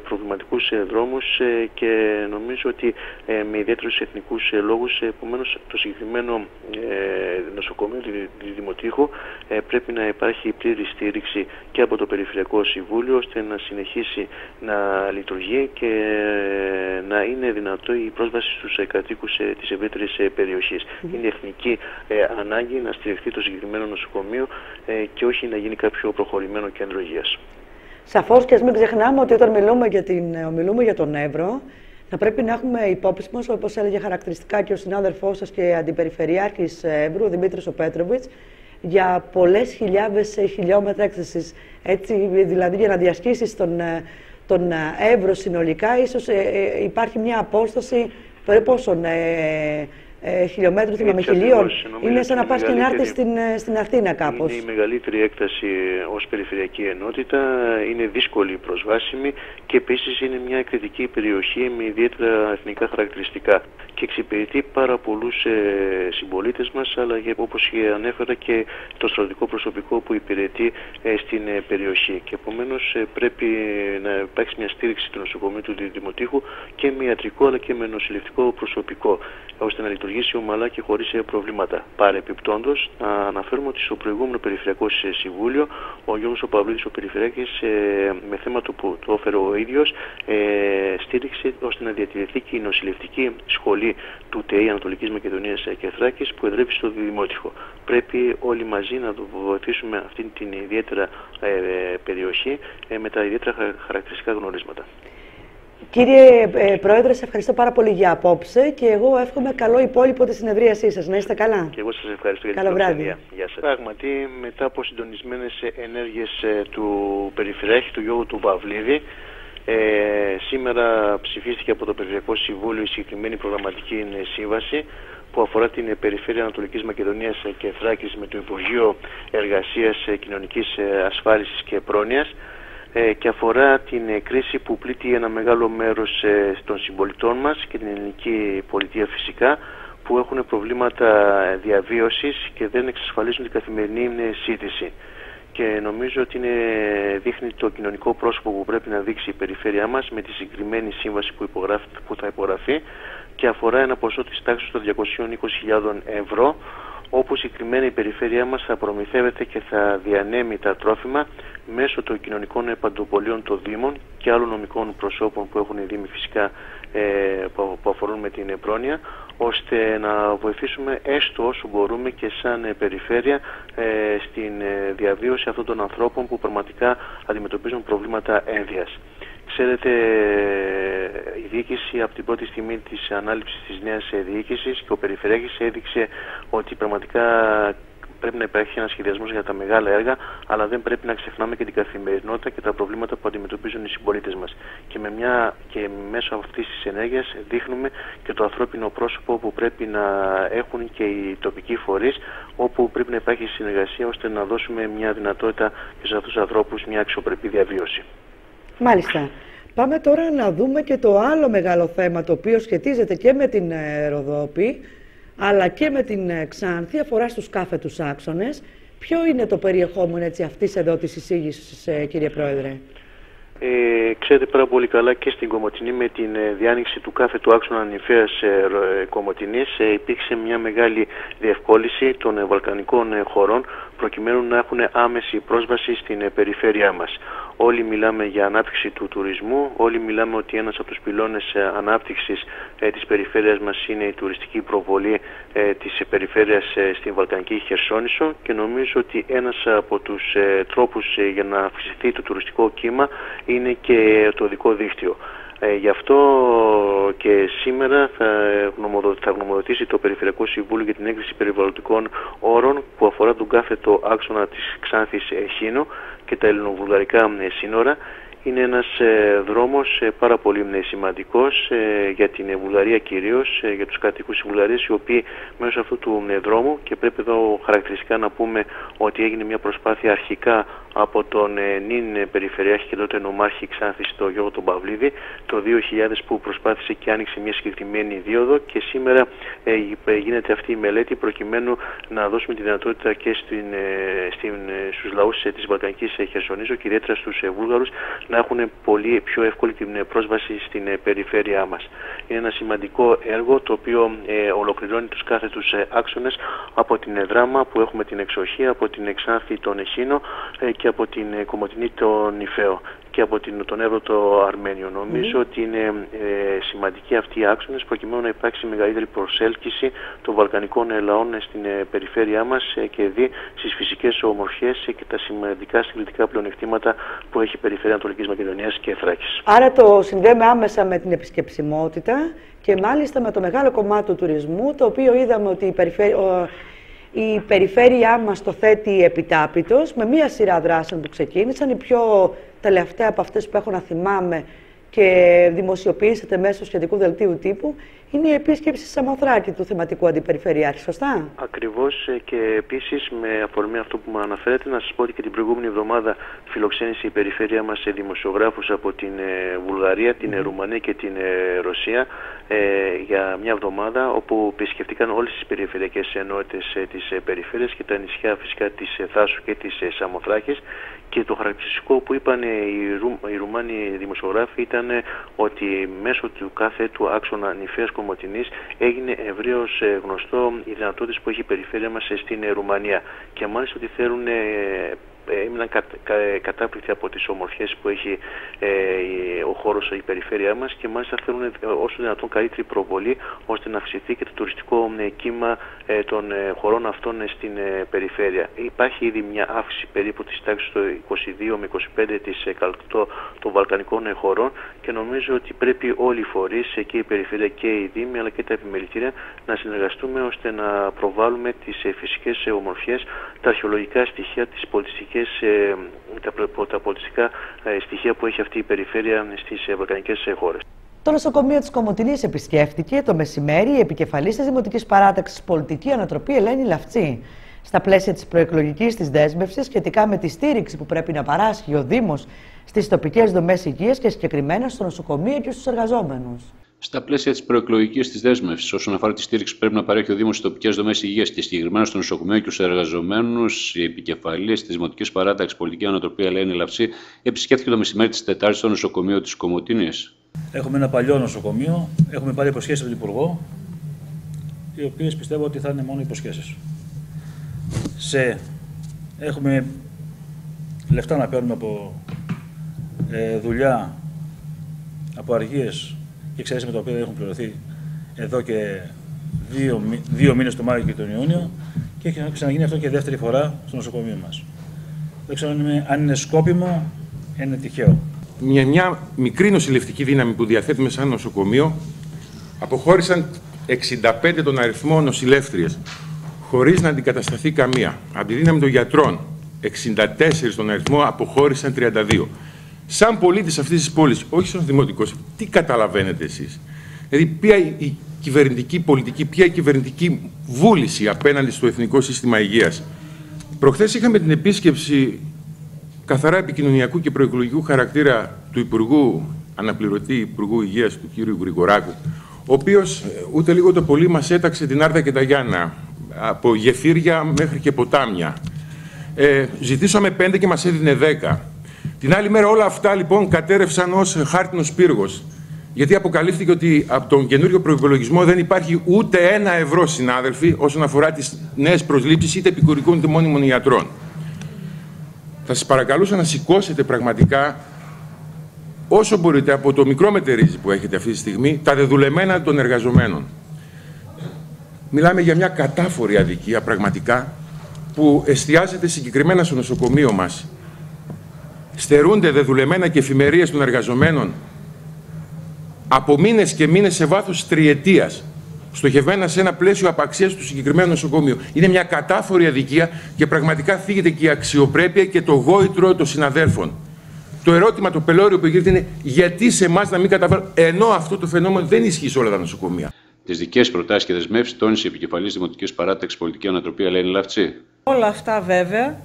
[SPEAKER 9] προβληματικούς δρόμους και νομίζω ότι με ιδιαίτερους εθνικούς λόγους, επομένως το συγκεκριμένο νοσοκομείο του Δημοτήχου πρέπει να υπάρχει πλήρη στήριξη και από το Περιφερειακό Συμβούλιο ώστε να συνεχίσει να λειτουργεί και να είναι δυνατό η πρόσβαση στους κατοίκους της ευρύτερης περιοχής. Mm-hmm. Είναι εθνική ανάγκη να στηριχθεί το συγκεκριμένο νοσοκομείο και όχι να γίνει κάποιο προχωρημένο κέντρο υγείας.
[SPEAKER 1] Σαφώς, και ας μην ξεχνάμε ότι όταν μιλούμε για, την, μιλούμε για τον Εύρο, θα πρέπει να έχουμε υπόψη μας, όπως έλεγε χαρακτηριστικά και ο συνάδελφός σας και αντιπεριφερειάρχης Εύρου, ο Δημήτρης ο Πέτροβιτς, για πολλές χιλιάδες χιλιόμετρα έκθεσης. Έτσι, δηλαδή για να διασχίσεις τον, τον Εύρο συνολικά, ίσως ε, ε, υπάρχει μια απόσταση περίπου πόσων ε, ε, χιλιόμετρων, θυμάμαι, χιλίων. Είναι σαν να πας και να έρθεις στην, στην Αθήνα κάπως.
[SPEAKER 9] Είναι η μεγαλύτερη έκταση ως περιφερειακή ενότητα, είναι δύσκολη προσβάσιμη και επίσης είναι μια εκρητική περιοχή με ιδιαίτερα εθνικά χαρακτηριστικά και εξυπηρετεί πάρα πολλούς ε, συμπολίτες μας, αλλά και, όπως ανέφερα, και το στρατιωτικό προσωπικό που υπηρετεί ε, στην ε, περιοχή. Και επομένως ε, πρέπει να υπάρξει μια στήριξη του νοσοκομείου του Δημοτήχου και με ιατρικό αλλά και με νοσηλευτικό προσωπικό, ώστε να λειτουργήσει ομαλά και χωρίς ε, προβλήματα. Παρεπιπτόντως, να αναφέρουμε ότι στο προηγούμενο Περιφερειακό Συμβούλιο, ο Γιώργος ο Παυλίδης, ο Περιφερειάρχης, ε, με θέμα του που το έφερε ο ίδιος, ε, στήριξε ώστε να διατηρηθεί και η νοσηλευτική σχολή του ΤΕΗ Ανατολικής Μακεδονίας και Θράκης που εδρεύει στο Δημότυχο. Πρέπει όλοι μαζί να βοηθήσουμε αυτή την ιδιαίτερα ε, περιοχή ε, με τα ιδιαίτερα χαρακτηριστικά γνωρίσματα.
[SPEAKER 1] Κύριε ε, Πρόεδρε, σε ευχαριστώ πάρα πολύ για απόψε και εγώ εύχομαι καλό υπόλοιπο τη συνεδρίασής σας. Να είστε καλά.
[SPEAKER 9] Και εγώ σας ευχαριστώ για την
[SPEAKER 1] καλό
[SPEAKER 9] βράδυ. Γεια σας. Πράγματι, μετά από συντονισμένες ενέργειες ε, του Περιφερειάρχη του Γιώργου του Παυλίδη, Ε, σήμερα ψηφίστηκε από το Περιφερειακό Συμβούλιο η συγκεκριμένη προγραμματική σύμβαση που αφορά την Περιφέρεια Ανατολικής Μακεδονίας και Θράκης με το Υπουργείο Εργασίας, Κοινωνικής Ασφάλισης και Πρόνοιας ε, και αφορά την κρίση που πλήττει ένα μεγάλο μέρος ε, των συμπολιτών μας και την ελληνική πολιτεία φυσικά, που έχουν προβλήματα διαβίωσης και δεν εξασφαλίζουν την καθημερινή σύντηση. Και νομίζω ότι είναι, δείχνει το κοινωνικό πρόσωπο που πρέπει να δείξει η περιφέρειά μας με τη συγκεκριμένη σύμβαση που, που θα υπογραφεί και αφορά ένα ποσό της τάξης των διακόσιες είκοσι χιλιάδες ευρώ, όπου συγκεκριμένα η περιφέρειά μας θα προμηθεύεται και θα διανέμει τα τρόφιμα μέσω των κοινωνικών παντοπολίων των Δήμων και άλλων νομικών προσώπων που έχουν οι Δήμοι φυσικά ε, που αφορούν με την πρόνοια, ώστε να βοηθήσουμε έστω όσο μπορούμε και σαν περιφέρεια ε, στην διαβίωση αυτών των ανθρώπων που πραγματικά αντιμετωπίζουν προβλήματα ένδυας. Ξέρετε, η διοίκηση από την πρώτη στιγμή της ανάληψης της νέας διοίκησης και ο Περιφερειάρχης έδειξε ότι πραγματικά πρέπει να υπάρχει ένα σχεδιασμός για τα μεγάλα έργα, αλλά δεν πρέπει να ξεχνάμε και την καθημερινότητα και τα προβλήματα που αντιμετωπίζουν οι συμπολίτες μας. Και, με μια, και μέσω αυτής της ενέργειας δείχνουμε και το ανθρώπινο πρόσωπο που πρέπει να έχουν και οι τοπικοί φορείς, όπου πρέπει να υπάρχει συνεργασία ώστε να δώσουμε μια δυνατότητα και σε αυτούς τους ανθρώπους μια αξιοπρεπή διαβίωση.
[SPEAKER 1] Μάλιστα. Πάμε τώρα να δούμε και το άλλο μεγάλο θέμα, το οποίο σχετίζεται και με την Ροδόπη, αλλά και με την Ξάνθη, αφορά στους κάθετους άξονες. Ποιο είναι το περιεχόμενο έτσι, αυτής εδώ της εισήγησης, κύριε Πρόεδρε?
[SPEAKER 9] Ε, ξέρετε πάρα πολύ καλά και στην Κομοτηνή με την ε, διάνοιξη του κάθετου άξονα νηφαίας ε, ε, Κομοτηνής ε, υπήρξε μια μεγάλη διευκόλυνση των ε, βαλκανικών ε, χωρών προκειμένου να έχουν άμεση πρόσβαση στην ε, περιφέρειά μας. Όλοι μιλάμε για ανάπτυξη του τουρισμού, όλοι μιλάμε ότι ένας από τους πυλώνες ε, ανάπτυξης ε, της περιφέρειας μας είναι η τουριστική προβολή ε, της ε, περιφέρειας ε, στην Βαλκανική Χερσόνησο και νομίζω ότι ένας από τους ε, τρόπους ε, για να αυξηθεί το τουριστικό κύμα είναι και το οδικό δίκτυο. Ε, γι' αυτό και σήμερα θα, θα γνωμοδοτήσει το Περιφερειακό Συμβούλιο για την έγκριση περιβαλλοντικών όρων που αφορά τον κάθετο άξονα της Ξάνθης Χίνο και τα ελληνοβουλγαρικά σύνορα. Είναι ένας ε, δρόμος ε, πάρα πολύ ε, σημαντικός ε, για την ε, Βουλγαρία κυρίως, ε, για τους κατοίκους της Βουλγαρίας, οι οποίοι μέσω αυτού του ε, δρόμου, και πρέπει εδώ χαρακτηριστικά να πούμε ότι έγινε μια προσπάθεια αρχικά από τον ε, νυν Περιφερειάρχη και τότε νομάρχη Ξάνθης, τον Γιώργο τον Παυλίδη, το δύο χιλιάδες, που προσπάθησε και άνοιξε μια συγκεκριμένη δίωδο, και σήμερα ε, γίνεται αυτή η μελέτη προκειμένου να δώσουμε τη δυνατότητα και στην, ε, στην, ε, στους λαούς ε, της Βαλκανικής Χερσονήσου και ιδιαίτερα στους ε, Βούλγαρους να έχουν πολύ πιο εύκολη την ε, πρόσβαση στην ε, περιφέρειά μας. Είναι ένα σημαντικό έργο το οποίο ε, ολοκληρώνει τους κάθετους ε, άξονες από την Δράμα που έχουμε την Εξοχία, από την Εξάνθη τον Εχίνο ε, και από την ε, Κομοτηνή τον Ιφαίο και από την, τον Εύρο το Αρμένιο. Νομίζω mm. ότι είναι ε, σημαντικοί αυτοί οι άξονες προκειμένου να υπάρξει μεγαλύτερη προσέλκυση των βαλκανικών λαών στην ε, περιφέρειά μας ε, και δει στις φυσικές ομορφιές ε, και τα σημαντικά συγκριτικά πλεονεκτήματα που έχει η περιφέρεια Ανατολικής Μακεδονίας και Θράκης.
[SPEAKER 1] Άρα το συνδέουμε άμεσα με την επισκεψιμότητα και μάλιστα με το μεγάλο κομμάτι του τουρισμού, το οποίο είδαμε ότι η περιφέρεια... Η περιφέρειά μας το θέτει επιτάπητος με μία σειρά δράσεων που ξεκίνησαν. Η πιο τελευταία από αυτές που έχω να θυμάμαι και δημοσιοποιήσατε μέσω σχετικού δελτίου τύπου είναι η επίσκεψη στη Σαμοθράκη του θεματικού αντιπεριφερειάρχη, σωστά?
[SPEAKER 9] Ακριβώς, και επίσης με αφορμή αυτό που μου αναφέρετε, να σας πω ότι και την προηγούμενη εβδομάδα φιλοξένησε η περιφέρεια μας σε δημοσιογράφους από την Βουλγαρία, την mm. Ρουμανία και την Ρωσία ε, για μια εβδομάδα, όπου επισκεφτήκαν όλες τις περιφερειακές ενότητες ε, της ε, περιφέρειας και τα νησιά φυσικά της ε, Θάσου και της ε, Σαμοθράκης. Και το χαρακτηριστικό που είπαν οι, Ρουμ, οι Ρουμάνοι δημοσιογράφοι ήταν ότι μέσω του κάθε του άξονα Νηφαίας Κομοτηνής έγινε ευρέως γνωστό οι δυνατότητες που έχει η περιφέρεια μας στην Ρουμανία. Και μάλιστα ότι θέλουν, έμειναν κα, κα, κατάπληκτοι από τις ομορφιές που έχει ε, ο χώρος, η περιφέρειά μας, και μάλιστα θέλουν όσο δυνατόν καλύτερη προβολή ώστε να αυξηθεί και το τουριστικό ε, κύμα ε, των ε, χωρών αυτών ε, στην ε, περιφέρεια. Υπάρχει ήδη μια αύξηση περίπου της τάξης το είκοσι δύο με είκοσι πέντε τοις εκατό των βαλκανικών ε, χωρών, και νομίζω ότι πρέπει όλοι οι φορείς ε, και η περιφέρεια και οι δήμοι αλλά και τα επιμελητήρια να συνεργαστούμε ώστε να προβάλλουμε τις ε, φυσικές ε, ομορφιές, τα αρχαιολογικά στοιχεία, τις πολιτιστικές Ε, τα, τα πολιτιστικά ε, στοιχεία που έχει αυτή η περιφέρεια στις ε, βαλκανικές ε, χώρες.
[SPEAKER 1] Το νοσοκομείο της Κομοτηνής επισκέφτηκε το μεσημέρι η επικεφαλής της Δημοτικής Παράταξης Πολιτική Ανατροπή Ελένη Λαυτσή. Στα πλαίσια της προεκλογικής της δέσμευσης σχετικά με τη στήριξη που πρέπει να παράσχει ο Δήμος στις τοπικές δομές υγείας και συγκεκριμένα στο νοσοκομείο και στους εργαζόμενους.
[SPEAKER 2] Στα πλαίσια τη προεκλογική τη δέσμευση, όσον αφορά τη στήριξη που πρέπει να παρέχει ο Δήμος στις τοπικές δομές υγείας και συγκεκριμένα στο νοσοκομείο και στους εργαζομένους, η επικεφαλής της Δημοτικής Παράταξης Πολιτική Ανατροπή Ελένη Λαυσή επισκέφθηκε το μεσημέρι της Τετάρτης στο νοσοκομείο της Κομοτηνής.
[SPEAKER 10] Έχουμε ένα παλιό νοσοκομείο, έχουμε πάρει υποσχέσεις από τον Υπουργό, οι οποίες πιστεύω ότι θα είναι μόνο υποσχέσεις. Σε... Έχουμε λεφτά να παίρνουμε από ε, δουλειά, από αργίες και εξαιρέσεις με τα οποία έχουν πληρωθεί εδώ και δύο, δύο μήνες το Μάιο και τον Ιούνιο, και έχει ξαναγίνει αυτό και δεύτερη φορά στο νοσοκομείο μας. Δεν ξέρω αν είναι, αν είναι σκόπιμο, είναι τυχαίο.
[SPEAKER 11] Μια, μια μικρή νοσηλευτική δύναμη που διαθέτουμε σαν νοσοκομείο αποχώρησαν εξήντα πέντε τον αριθμό νοσηλεύτριες, χωρίς να αντικατασταθεί καμία. Από τη δύναμη των γιατρών, εξήντα τέσσερα τον αριθμό, αποχώρησαν τριάντα δύο. Σαν πολίτης αυτής της πόλης, όχι σαν δημοτικός, τι καταλαβαίνετε εσείς? Δηλαδή, ποια η κυβερνητική πολιτική, ποια η κυβερνητική βούληση απέναντι στο Εθνικό Σύστημα Υγείας? Προχθές είχαμε την επίσκεψη καθαρά επικοινωνιακού και προεκλογικού χαρακτήρα του Υπουργού, αναπληρωτή Υπουργού Υγείας, του κ. Γρηγοράκου, ο οποίος ούτε λίγο το πολύ μας έταξε την Άρτα και τα Γιάννα, από γεφύρια μέχρι και ποτάμια. Ε, ζητήσαμε πέντε και μας έδινε δέκα. Την άλλη μέρα όλα αυτά λοιπόν κατέρευσαν ως χάρτινος πύργος, γιατί αποκαλύφθηκε ότι από τον καινούριο προϋπολογισμό δεν υπάρχει ούτε ένα ευρώ, συνάδελφοι, όσον αφορά τις νέες προσλήψεις είτε επικουρικών είτε μόνιμων ιατρών. Θα σας παρακαλούσα να σηκώσετε πραγματικά όσο μπορείτε από το μικρό μετερίζει που έχετε αυτή τη στιγμή τα δεδουλεμένα των εργαζομένων. Μιλάμε για μια κατάφορη αδικία πραγματικά που εστιάζεται συγκεκριμένα στο νοσοκομείο μας. Στερούνται δεδουλεμένα και εφημερίες των εργαζομένων από μήνες και μήνες σε βάθος τριετίας, στοχευμένα σε ένα πλαίσιο απαξίας του συγκεκριμένου νοσοκομείου. Είναι μια κατάφορη αδικία και πραγματικά θίγεται και η αξιοπρέπεια και το γόητρο των συναδέλφων. Το ερώτημα, το πελώριο που γίνεται είναι γιατί σε εμάς να μην καταφέρουμε, ενώ αυτό το φαινόμενο δεν ισχύει σε όλα τα νοσοκομεία.
[SPEAKER 2] Τις δικές προτάσεις και δεσμεύσεις τόνισε η επικεφαλής Δημοτικής Παράταξης Πολιτική Ανατροπή Ελένη Λαυσή.
[SPEAKER 12] Όλα αυτά βέβαια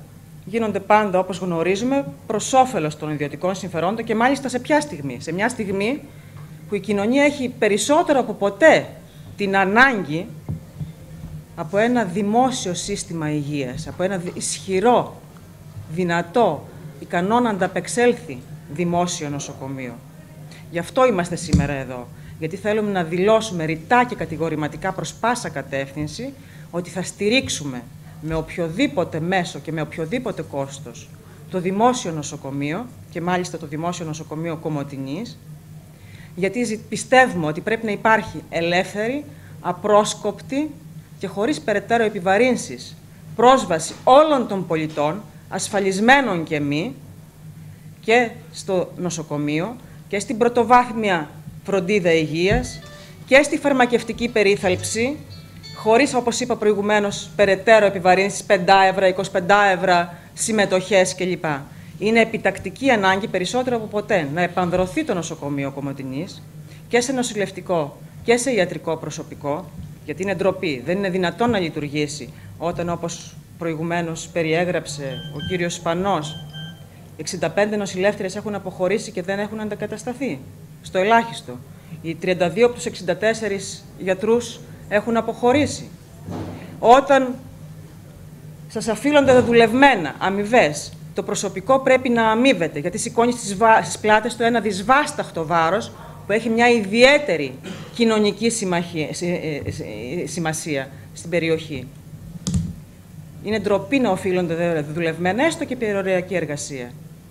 [SPEAKER 12] γίνονται πάντα, όπως γνωρίζουμε, προς όφελος των ιδιωτικών συμφερόντων και μάλιστα σε ποια στιγμή. Σε μια στιγμή που η κοινωνία έχει περισσότερο από ποτέ την ανάγκη από ένα δημόσιο σύστημα υγείας, από ένα ισχυρό, δυνατό, ικανό να ανταπεξέλθει δημόσιο νοσοκομείο. Γι' αυτό είμαστε σήμερα εδώ, γιατί θέλουμε να δηλώσουμε ρητά και κατηγορηματικά προς πάσα κατεύθυνση ότι θα στηρίξουμε με οποιοδήποτε μέσο και με οποιοδήποτε κόστος το δημόσιο νοσοκομείο και μάλιστα το δημόσιο νοσοκομείο Κομοτηνής, γιατί πιστεύουμε ότι πρέπει να υπάρχει ελεύθερη, απρόσκοπτη και χωρίς περαιτέρω επιβαρύνσεις πρόσβαση όλων των πολιτών, ασφαλισμένων και μη, και στο νοσοκομείο και στην πρωτοβάθμια φροντίδα υγείας και στη φαρμακευτική περίθαλψη, χωρίς, όπως είπα προηγουμένως, περαιτέρω επιβαρύνσεις πέντε ευρώ, είκοσι πέντε ευρώ, συμμετοχές κλπ. Είναι επιτακτική ανάγκη περισσότερο από ποτέ να επανδρωθεί το νοσοκομείο Κομοτηνής και σε νοσηλευτικό και σε ιατρικό προσωπικό, γιατί είναι ντροπή. Δεν είναι δυνατόν να λειτουργήσει όταν, όπως προηγουμένως περιέγραψε ο κύριος Σπανός, εξήντα πέντε νοσηλεύτριες έχουν αποχωρήσει και δεν έχουν αντακατασταθεί. Στο ελάχιστο. Οι τριάντα δύο από τους εξήντα τέσσερις γιατρούς έχουν αποχωρήσει. Όταν σας αφήνονται δουλευμένα αμοιβές, το προσωπικό πρέπει να αμείβεται, γιατί σηκώνει στις, βα... στις πλάτες του ένα δυσβάσταχτο βάρος που έχει μια ιδιαίτερη κοινωνική συμμαχία... σημασία στην περιοχή. Είναι ντροπή να οφείλονται δουλευμένα, έστω και περιοριακή εργασία.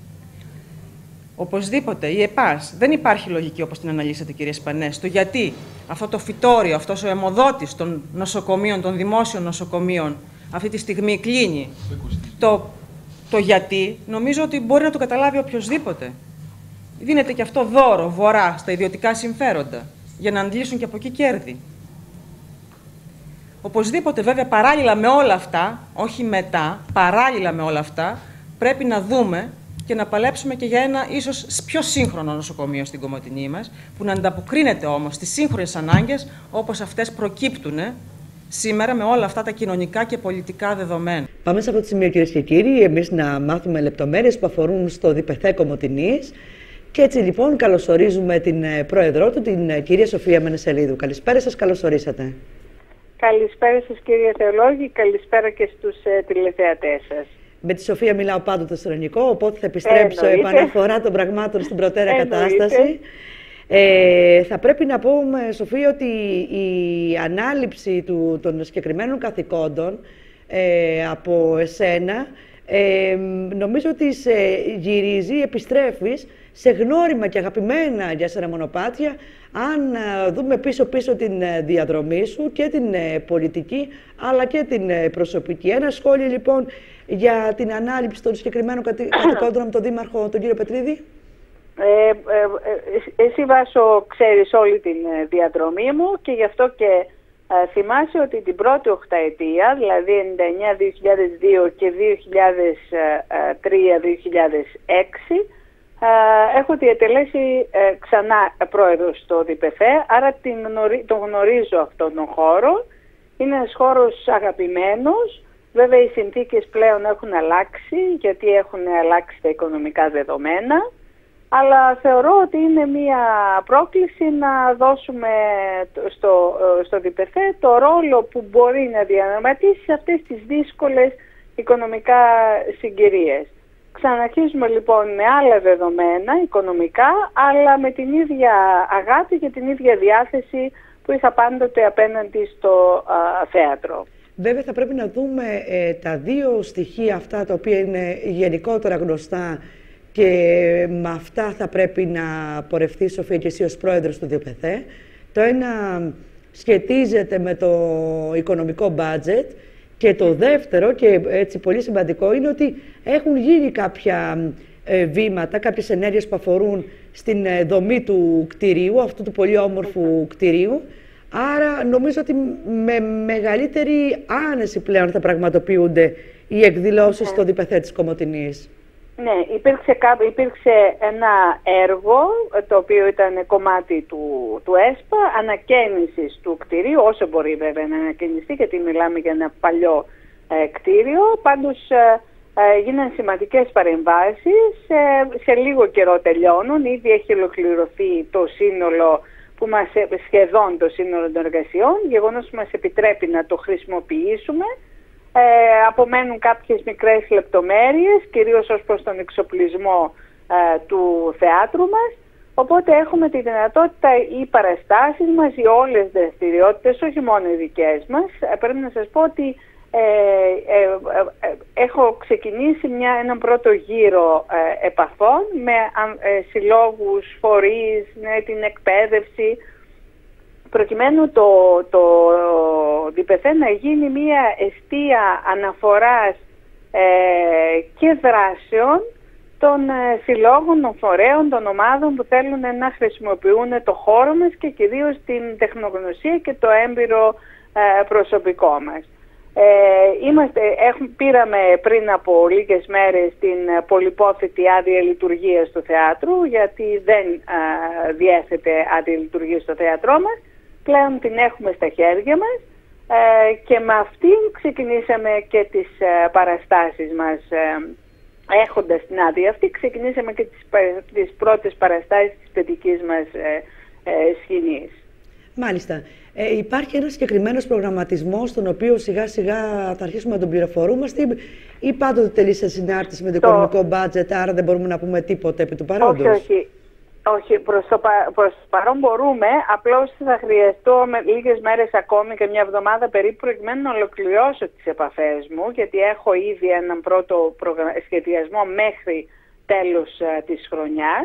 [SPEAKER 12] Οπωσδήποτε, η ΕΠΑΣ δεν υπάρχει λογική, όπως την αναλύσατε, κύριε Σπανέ, στο γιατί αυτό το φυτόριο, αυτός ο αιμοδότης των νοσοκομείων, των δημόσιων νοσοκομείων, αυτή τη στιγμή κλείνει. Το, το γιατί, νομίζω ότι μπορεί να το καταλάβει οποιοδήποτε. Δίνεται και αυτό δώρο, βορρά, στα ιδιωτικά συμφέροντα, για να αντλήσουν και από εκεί κέρδη. Οπωσδήποτε, βέβαια, παράλληλα με όλα αυτά, όχι μετά, παράλληλα με όλα αυτά, πρέπει να δούμε και να παλέψουμε και για ένα ίσως πιο σύγχρονο νοσοκομείο στην Κομοτηνή μας, που να ανταποκρίνεται όμως στις σύγχρονες ανάγκες όπως αυτές προκύπτουν σήμερα με όλα αυτά τα κοινωνικά και πολιτικά δεδομένα.
[SPEAKER 1] Πάμε σε αυτό το σημείο, κυρίες και κύριοι, εμείς να μάθουμε λεπτομέρειες που αφορούν στο ΔΠΘ Κομοτηνής. Και έτσι λοιπόν καλωσορίζουμε την πρόεδρό του, την κυρία Σοφία Μενεσελίδου. Καλησπέρα σας, καλώς ορίσατε.
[SPEAKER 13] Καλησπέρα σας, κύριε Θεολόγη, καλησπέρα και στους ε, τηλεθεατές σας.
[SPEAKER 1] Με τη Σοφία μιλάω πάντοτε στο ελληνικό, οπότε θα επιστρέψω επαναφορά των πραγμάτων στην προτέρα κατάσταση. Ε, θα πρέπει να πούμε, Σοφία, ότι η ανάληψη του, των συγκεκριμένων καθηκόντων ε, από εσένα, ε, νομίζω ότι σε γυρίζει, επιστρέφεις σε γνώριμα και αγαπημένα για σένα μονοπάτια, αν δούμε πίσω-πίσω την διαδρομή σου και την πολιτική, αλλά και την προσωπική. Ένα σχόλιο λοιπόν για την ανάληψη των συγκεκριμένων καθηκόντων από τον Δήμαρχο, τον κύριο Πετρίδη.
[SPEAKER 13] Ε, ε, εσύ, Βάσο, ξέρεις όλη την διαδρομή μου και γι' αυτό και ε, θυμάσαι ότι την πρώτη οχταετία, δηλαδή ενενήντα εννιά δύο χιλιάδες δύο και δύο χιλιάδες τρία δύο χιλιάδες έξι, ε, έχω διατελέσει ε, ξανά πρόεδρος στο ΔΠΘ, άρα την, τον γνωρίζω αυτόν τον χώρο. Είναι ένας χώρος αγαπημένος. Βέβαια οι συνθήκες πλέον έχουν αλλάξει, γιατί έχουν αλλάξει τα οικονομικά δεδομένα, αλλά θεωρώ ότι είναι μια πρόκληση να δώσουμε στο, στο ΔΠΘ το ρόλο που μπορεί να διαδραματίσει σε αυτές τις δύσκολες οικονομικά συγκυρίες. Ξαναρχίζουμε λοιπόν με άλλα δεδομένα οικονομικά, αλλά με την ίδια αγάπη και την ίδια διάθεση που είχα πάντοτε απέναντι στο α, θέατρο.
[SPEAKER 1] Βέβαια θα πρέπει να δούμε ε, τα δύο στοιχεία αυτά τα οποία είναι γενικότερα γνωστά και με αυτά θα πρέπει να πορευτεί, Σοφία, και εσύ ως πρόεδρος του ΔΠΘ. Το ένα σχετίζεται με το οικονομικό budget και το δεύτερο, και έτσι πολύ σημαντικό, είναι ότι έχουν γίνει κάποια ε, βήματα, κάποιες ενέργειες που αφορούν στην ε, δομή του κτηρίου, αυτού του πολύ όμορφου κτηρίου. Άρα νομίζω ότι με μεγαλύτερη άνεση πλέον θα πραγματοποιούνται οι εκδηλώσεις στο ΔΠΘ της Κομοτηνής.
[SPEAKER 13] Ναι, υπήρξε, υπήρξε ένα έργο, το οποίο ήταν κομμάτι του, του ΕΣΠΑ, ανακαίνησης του κτηρίου, όσο μπορεί βέβαια να ανακαινιστεί, γιατί μιλάμε για ένα παλιό ε, κτίριο. Πάντως ε, Ε, γίναν σημαντικές παρεμβάσεις, ε, σε λίγο καιρό τελειώνουν, ήδη έχει ολοκληρωθεί το σύνολο που μας, σχεδόν το σύνολο των εργασιών, γεγονός που μας επιτρέπει να το χρησιμοποιήσουμε. Ε, απομένουν κάποιες μικρές λεπτομέρειες, κυρίως ως προς τον εξοπλισμό ε, του θεάτρου μας, οπότε έχουμε τη δυνατότητα οι παραστάσεις μας, οι όλες τις δραστηριότητες, όχι μόνο οι δικές μας. Ε, πρέπει να σας πω ότι Ε, ε, ε, ε, έχω ξεκινήσει μια, έναν πρώτο γύρο ε, επαφών με ε, συλλόγους, φορείς, ναι, την εκπαίδευση, προκειμένου το, το ΔΠΘ να γίνει μια εστία αναφοράς ε, και δράσεων των ε, συλλόγων, των φορέων, των ομάδων που θέλουν να χρησιμοποιούν το χώρο μας και κυρίως την τεχνογνωσία και το έμπειρο ε, προσωπικό μας. Ε, είμαστε, έχουμε, πήραμε πριν από λίγες μέρες την πολυπόθητη άδεια λειτουργίας του θεάτρου, γιατί δεν α, διέθετε άδεια λειτουργίας στο θέατρό μας. Πλέον την έχουμε στα χέρια μας ε, και με αυτήν ξεκινήσαμε και τις ε, παραστάσεις μας. Ε, έχοντας την άδεια αυτή, ξεκινήσαμε και τις, τις πρώτες παραστάσεις της παιδικής μας ε, ε, σκηνής.
[SPEAKER 1] Μάλιστα. Ε, υπάρχει ένας συγκεκριμένος προγραμματισμός, τον οποίο σιγά σιγά θα αρχίσουμε να τον πληροφορούμαστε, ή πάντοτε τελεί σε συνάρτηση με το, το οικονομικό μπάτζετ, άρα δεν μπορούμε να πούμε τίποτα επί του παρόντος?
[SPEAKER 13] Όχι, όχι. Όχι, προς το, πα, προς το παρόν μπορούμε, απλώς θα χρειαστώ με λίγες μέρες ακόμη και μια εβδομάδα περίπου προκειμένου να ολοκληρώσω τις επαφές μου, γιατί έχω ήδη έναν πρώτο προγρα... σχεδιασμό μέχρι τέλος uh, της χρονιάς.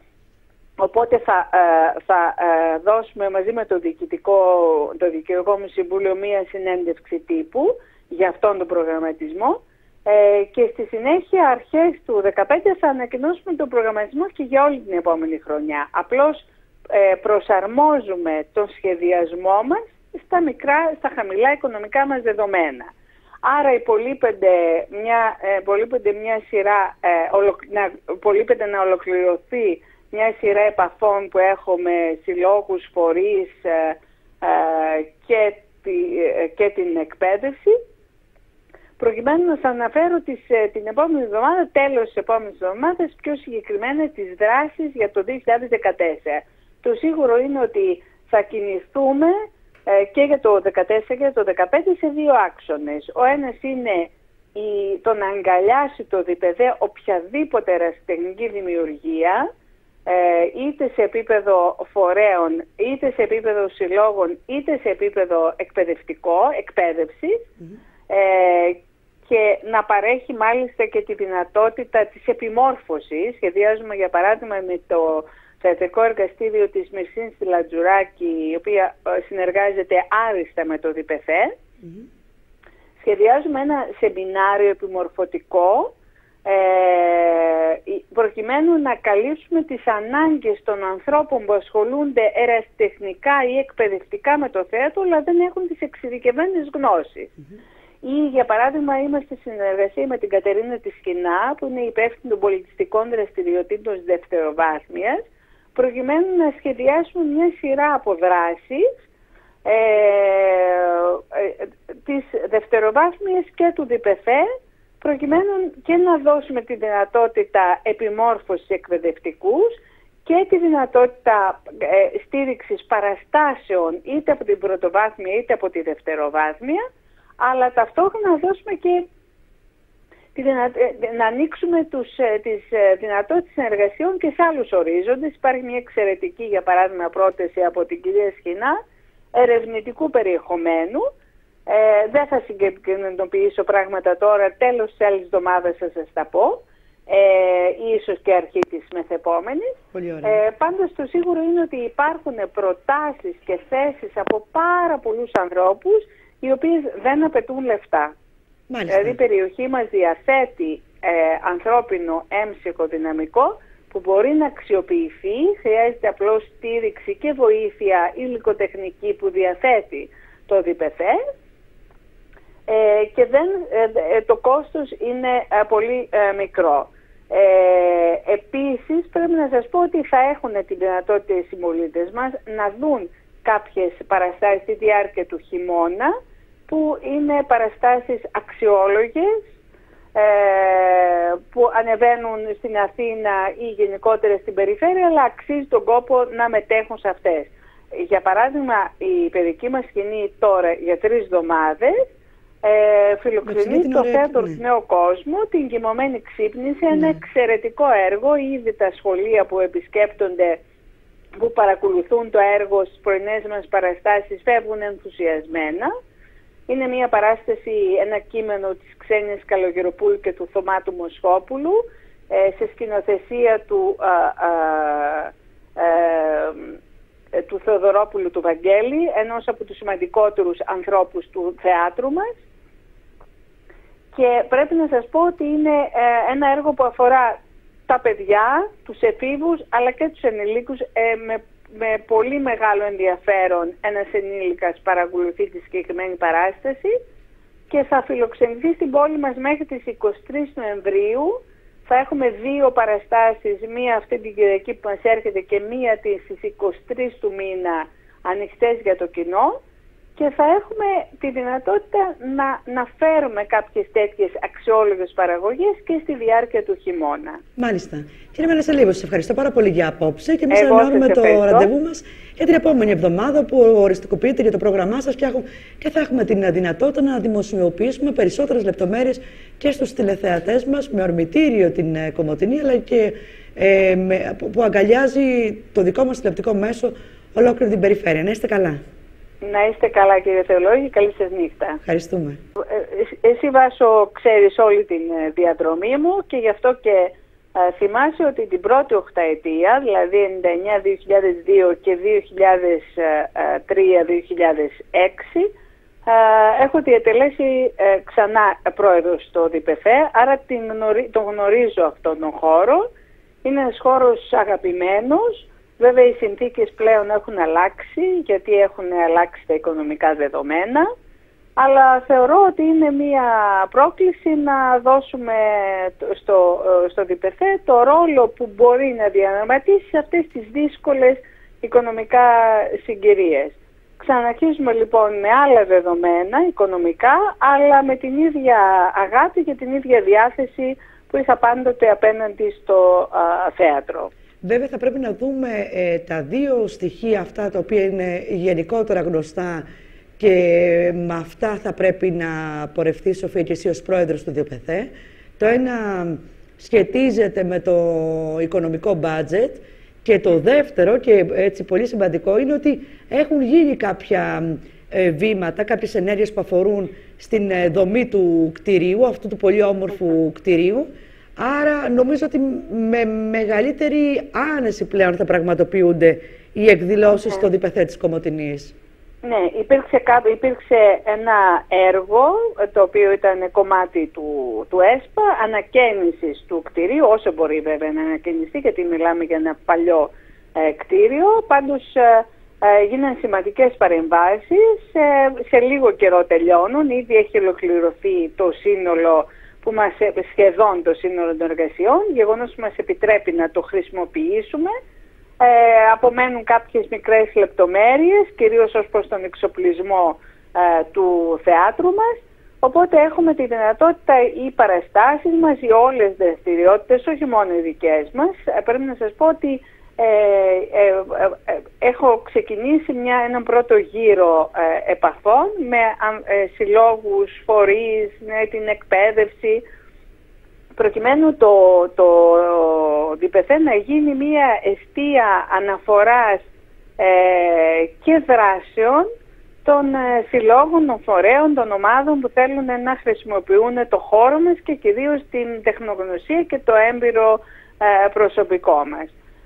[SPEAKER 13] Οπότε θα, ε, θα ε, δώσουμε μαζί με το διοικητικό, το διοικητικό μου συμβούλιο μία συνέντευξη τύπου για αυτόν τον προγραμματισμό ε, και στη συνέχεια αρχές του δύο χιλιάδες δεκαπέντε θα ανακοινώσουμε τον προγραμματισμό και για όλη την επόμενη χρονιά. Απλώς ε, προσαρμόζουμε τον σχεδιασμό μας στα μικρά, στα χαμηλά οικονομικά μας δεδομένα. Άρα υπολείπεται μια, ε, υπολείπεται μια σειρά, ε, ολο, να, υπολείπεται να ολοκληρωθεί μια σειρά επαφών που έχω με συλλόγους, φορείς ε, ε, και, τη, ε, και την εκπαίδευση, προκειμένου να σας αναφέρω τις, ε, την επόμενη εβδομάδα, τέλος της επόμενης εβδομάδας, πιο συγκεκριμένα τις δράσεις για το δύο χιλιάδες δεκατέσσερα. Το σίγουρο είναι ότι θα κινηθούμε ε, και για το δύο χιλιάδες δεκατέσσερα και για το δύο χιλιάδες δεκαπέντε σε δύο άξονες. Ο ένας είναι η, το να αγκαλιάσει το ΔΠΘ οποιαδήποτε ερασιτεχνική δημιουργία, Ε, είτε σε επίπεδο φορέων, είτε σε επίπεδο συλλόγων, είτε σε επίπεδο εκπαιδευτικό, εκπαίδευση, mm-hmm. ε, και να παρέχει μάλιστα και τη δυνατότητα της επιμόρφωσης. Σχεδιάζουμε για παράδειγμα με το θεατρικό εργαστήριο της Μυρσίνης στη Λατζουράκη, η οποία συνεργάζεται άριστα με το ΔΠΘ. Mm-hmm. Σχεδιάζουμε ένα σεμινάριο επιμορφωτικό, Ε, προκειμένου να καλύψουμε τις ανάγκες των ανθρώπων που ασχολούνται ερασιτεχνικά ή εκπαιδευτικά με το θέατρο, αλλά δεν έχουν τις εξειδικευμένες γνώσεις. Mm-hmm. Ή για παράδειγμα είμαστε στη συνεργασία με την Κατερίνα τη Σκηνά, που είναι υπεύθυνη των πολιτιστικών δραστηριοτήτων της δευτεροβάθμιας, προκειμένου να σχεδιάσουμε μια σειρά από δράσεις ε, ε, της δευτεροβάθμιας και του ΔΠΘ, προκειμένου και να δώσουμε τη δυνατότητα επιμόρφωσης εκπαιδευτικούς και τη δυνατότητα ε, στήριξης παραστάσεων είτε από την πρωτοβάθμια είτε από τη δευτεροβάθμια, αλλά ταυτόχρονα να δώσουμε και τη δυνα... να ανοίξουμε τους, τις δυνατότητες συνεργασιών και σε άλλους ορίζοντες. Υπάρχει μια εξαιρετική, για παράδειγμα, πρόταση από την κυρία Σκηνά ερευνητικού περιεχομένου. Ε, δεν θα συγκεκριμενοποιήσω πράγματα τώρα, τέλος της άλλης εβδομάδας θα σας τα πω, ε, ίσως και αρχή της μεθεπόμενης. Ε, πάντως το σίγουρο είναι ότι υπάρχουν προτάσεις και θέσεις από πάρα πολλούς ανθρώπους οι οποίες δεν απαιτούν λεφτά. Μάλιστα. Δηλαδή η περιοχή μας διαθέτει ε, ανθρώπινο έμψυχο δυναμικό που μπορεί να αξιοποιηθεί, χρειάζεται απλώς στήριξη και βοήθεια υλικοτεχνική που διαθέτει το ΔΠΘ. Ε, και δεν, ε, το κόστος είναι ε, πολύ ε, μικρό. Ε, επίσης πρέπει να σας πω ότι θα έχουν τη δυνατότητα οι συμπολίτες μας να δουν κάποιες παραστάσεις στη διάρκεια του χειμώνα, που είναι παραστάσεις αξιόλογες, ε, που ανεβαίνουν στην Αθήνα ή γενικότερα στην περιφέρεια, αλλά αξίζει τον κόπο να μετέχουν σε αυτές. Για παράδειγμα, η παιδική μας σκηνή τώρα για τρεις εβδομάδες ε, φιλοξενεί το θέατρο του Νέου Κόσμου, την Κοιμωμένη Ξύπνηση, ένα εξαιρετικό έργο. Ήδη τα σχολεία που επισκέπτονται, που παρακολουθούν το έργο στις πρωινές μας παραστάσεις, φεύγουν ενθουσιασμένα. Είναι μια παράσταση, ένα κείμενο της Ξένιας Καλογεροπούλου και του Θωμάτου Μοσχόπουλου, ε, σε σκηνοθεσία του, α, α, ε, του Θεοδωρόπουλου του Βαγγέλη, ενός από τους σημαντικότερους ανθρώπους του θεάτρου μας. Και πρέπει να σας πω ότι είναι ε, ένα έργο που αφορά τα παιδιά, τους εφήβους, αλλά και τους ενηλίκους. ε, με, με πολύ μεγάλο ενδιαφέρον ένας ενήλικας παρακολουθεί τη συγκεκριμένη παράσταση και θα φιλοξενηθεί στην πόλη μας μέχρι τις εικοστή τρίτη Νοεμβρίου. Θα έχουμε δύο παραστάσεις, μία αυτή την Κυριακή που μας έρχεται και μία στις εικοστή τρίτη του μήνα, ανοιχτές για το κοινό. Και θα έχουμε τη δυνατότητα να, να φέρουμε κάποιες τέτοιες αξιόλογες παραγωγές και στη διάρκεια του χειμώνα.
[SPEAKER 1] Μάλιστα. Κύριε Μανασαλίβο, σας ευχαριστώ πάρα πολύ για απόψε και εμείς ανανεώνουμε το ραντεβού μας για την επόμενη εβδομάδα που οριστικοποιείτε για το πρόγραμμά σας και, έχουμε, και θα έχουμε την δυνατότητα να δημοσιοποιήσουμε περισσότερες λεπτομέρειες και στους τηλεθεατές μας με ορμητήριο την ε, Κομοτηνή, αλλά και ε, με, που, που αγκαλιάζει το δικό μας τηλεοπτικό μέσο ολόκληρη την περιφέρεια. Να είστε καλά.
[SPEAKER 13] Να είστε καλά, κύριε Θεολόγη. Καλή σας νύχτα.
[SPEAKER 1] Ευχαριστούμε.
[SPEAKER 13] Ε, εσύ, Βάσο, ξέρεις όλη την διαδρομή μου και γι' αυτό και ε, θυμάσαι ότι την πρώτη οχταετία, δηλαδή ενενήντα εννιά δύο χιλιάδες δύο και δύο χιλιάδες τρία δύο χιλιάδες έξι, ε, έχω διατελέσει ε, ξανά πρόεδρος στο ΔΠΘ, άρα την γνωρί, τον γνωρίζω αυτόν τον χώρο. Είναι ένας χώρος αγαπημένος. Βέβαια οι συνθήκες πλέον έχουν αλλάξει, γιατί έχουν αλλάξει τα οικονομικά δεδομένα, αλλά θεωρώ ότι είναι μια πρόκληση να δώσουμε στο, στο ΔΠΘ το ρόλο που μπορεί να διαδραματίσει σε αυτές τις δύσκολες οικονομικά συγκυρίες. Ξαναρχίζουμε λοιπόν με άλλα δεδομένα οικονομικά, αλλά με την ίδια αγάπη και την ίδια διάθεση που είχα πάντοτε απέναντι στο α, θέατρο.
[SPEAKER 1] Βέβαια θα πρέπει να δούμε ε, τα δύο στοιχεία αυτά τα οποία είναι γενικότερα γνωστά και με αυτά θα πρέπει να πορευτεί η Σοφία και εσύ ως πρόεδρος του ΔΠΘ. Το ένα σχετίζεται με το οικονομικό budget και το δεύτερο και έτσι πολύ σημαντικό είναι ότι έχουν γίνει κάποια ε, βήματα, κάποιες ενέργειες που αφορούν στην ε, δομή του κτηρίου, αυτού του πολύ όμορφου κτηρίου. Άρα νομίζω ότι με μεγαλύτερη άνεση πλέον θα πραγματοποιούνται οι εκδηλώσεις στο ΔΠΘ της Κομοτηνής.
[SPEAKER 13] Ναι, υπήρξε, υπήρξε ένα έργο το οποίο ήταν κομμάτι του, του ΕΣΠΑ, ανακαίνησης του κτηρίου, όσο μπορεί βέβαια να ανακαινιστεί, γιατί μιλάμε για ένα παλιό ε, κτίριο. Πάντως ε, ε, γίνανε σημαντικές παρεμβάσεις, ε, σε λίγο καιρό τελειώνουν, ήδη έχει ολοκληρωθεί το σύνολο που μας, σχεδόν το σύνολο των εργασιών, γεγονός που μας επιτρέπει να το χρησιμοποιήσουμε. Ε, απομένουν κάποιες μικρές λεπτομέρειες, κυρίως ως προς τον εξοπλισμό ε, του θεάτρου μας. Οπότε έχουμε τη δυνατότητα οι παραστάσεις μας, οι όλες τις δραστηριότητες, όχι μόνο οι δικές μας. Ε, πρέπει να σας πω ότι ε, ε, ε, ε, έχω ξεκινήσει μια, έναν πρώτο γύρο ε, επαφών με ε, συλλόγους, φορείς, με την εκπαίδευση, προκειμένου το, το ΔΠΘ να γίνει μια εστία αναφοράς ε, και δράσεων των ε, συλλόγων, των φορέων, των ομάδων που θέλουν να χρησιμοποιούν το χώρο μας και κυρίως την τεχνογνωσία και το έμπειρο ε, προσωπικό μας.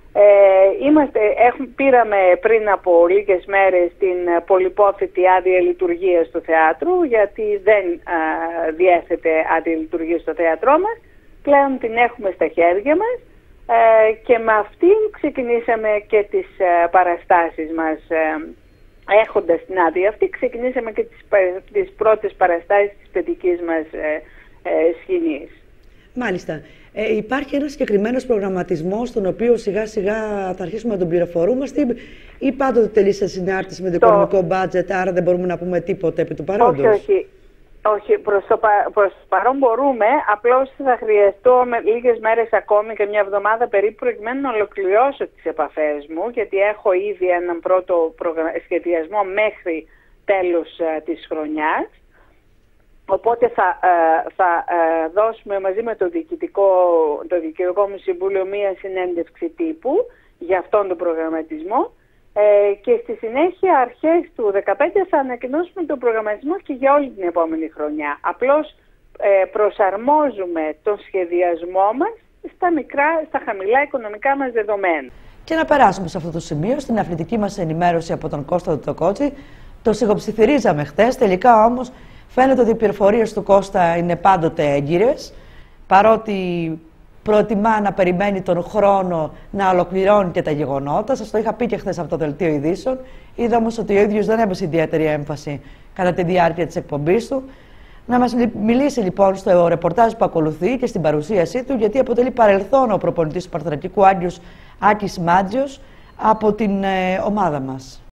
[SPEAKER 13] Ε, είμαστε, έχουμε, πήραμε πριν από λίγες μέρες την πολυπόθητη άδεια λειτουργίας του θεάτρου, γιατί δεν ε, διέθετε άδεια λειτουργίας στο θέατρό μας. Πλέον την έχουμε στα χέρια μας ε, και με αυτήν ξεκινήσαμε και τις ε, παραστάσεις μας. Ε, έχοντας την άδεια αυτή, ξεκινήσαμε και τις, τις πρώτες παραστάσεις της παιδικής μας ε, ε, σκηνής.
[SPEAKER 1] Μάλιστα. Ε, υπάρχει ένας συγκεκριμένος προγραμματισμός, τον οποίο σιγά σιγά θα αρχίσουμε να τον πληροφορούμαστε, ή πάντοτε τελεί σε συνάρτηση με το, το οικονομικό budget, άρα δεν μπορούμε να πούμε τίποτα επί του παρόντος?
[SPEAKER 13] Όχι, όχι. Όχι, προς το, πα, προς το παρόν μπορούμε, απλώς θα χρειαστώ με λίγες μέρες ακόμη και μια εβδομάδα περίπου προκειμένου να ολοκληρώσω τις επαφές μου, γιατί έχω ήδη έναν πρώτο προγρα... σχεδιασμό μέχρι τέλος uh, της χρονιάς. Οπότε θα, uh, θα uh, δώσουμε μαζί με το διοικητικό, το διοικητικό μου συμβούλιο μία συνέντευξη τύπου για αυτόν τον προγραμματισμό. Ε, και στη συνέχεια αρχές του δύο χιλιάδες δεκαπέντε θα ανακοινώσουμε τον προγραμματισμό και για όλη την επόμενη χρονιά. Απλώς ε, προσαρμόζουμε τον σχεδιασμό μας στα μικρά, στα χαμηλά οικονομικά μας δεδομένα.
[SPEAKER 1] Και να περάσουμε σε αυτό το σημείο, στην αθλητική μας ενημέρωση από τον Κώστα Τοκότσι. Το σιγοψιθυρίζαμε χτες, τελικά όμως φαίνεται ότι οι πληροφορίες του Κώστα είναι πάντοτε έγκυρες, παρότι προτιμά να περιμένει τον χρόνο να ολοκληρώνει και τα γεγονότα. Σας το είχα πει και χθες από το δελτίο ειδήσεων. Είδα όμως ότι ο ίδιος δεν έδωσε ιδιαίτερη έμφαση κατά τη διάρκεια της εκπομπής του. Να μας μιλήσει λοιπόν στο ρεπορτάζ που ακολουθεί και στην παρουσίασή του, γιατί αποτελεί παρελθόν ο προπονητής του Παρθεναϊκού Άγγιος Άκης Μάτζιος από την ε, ομάδα μας.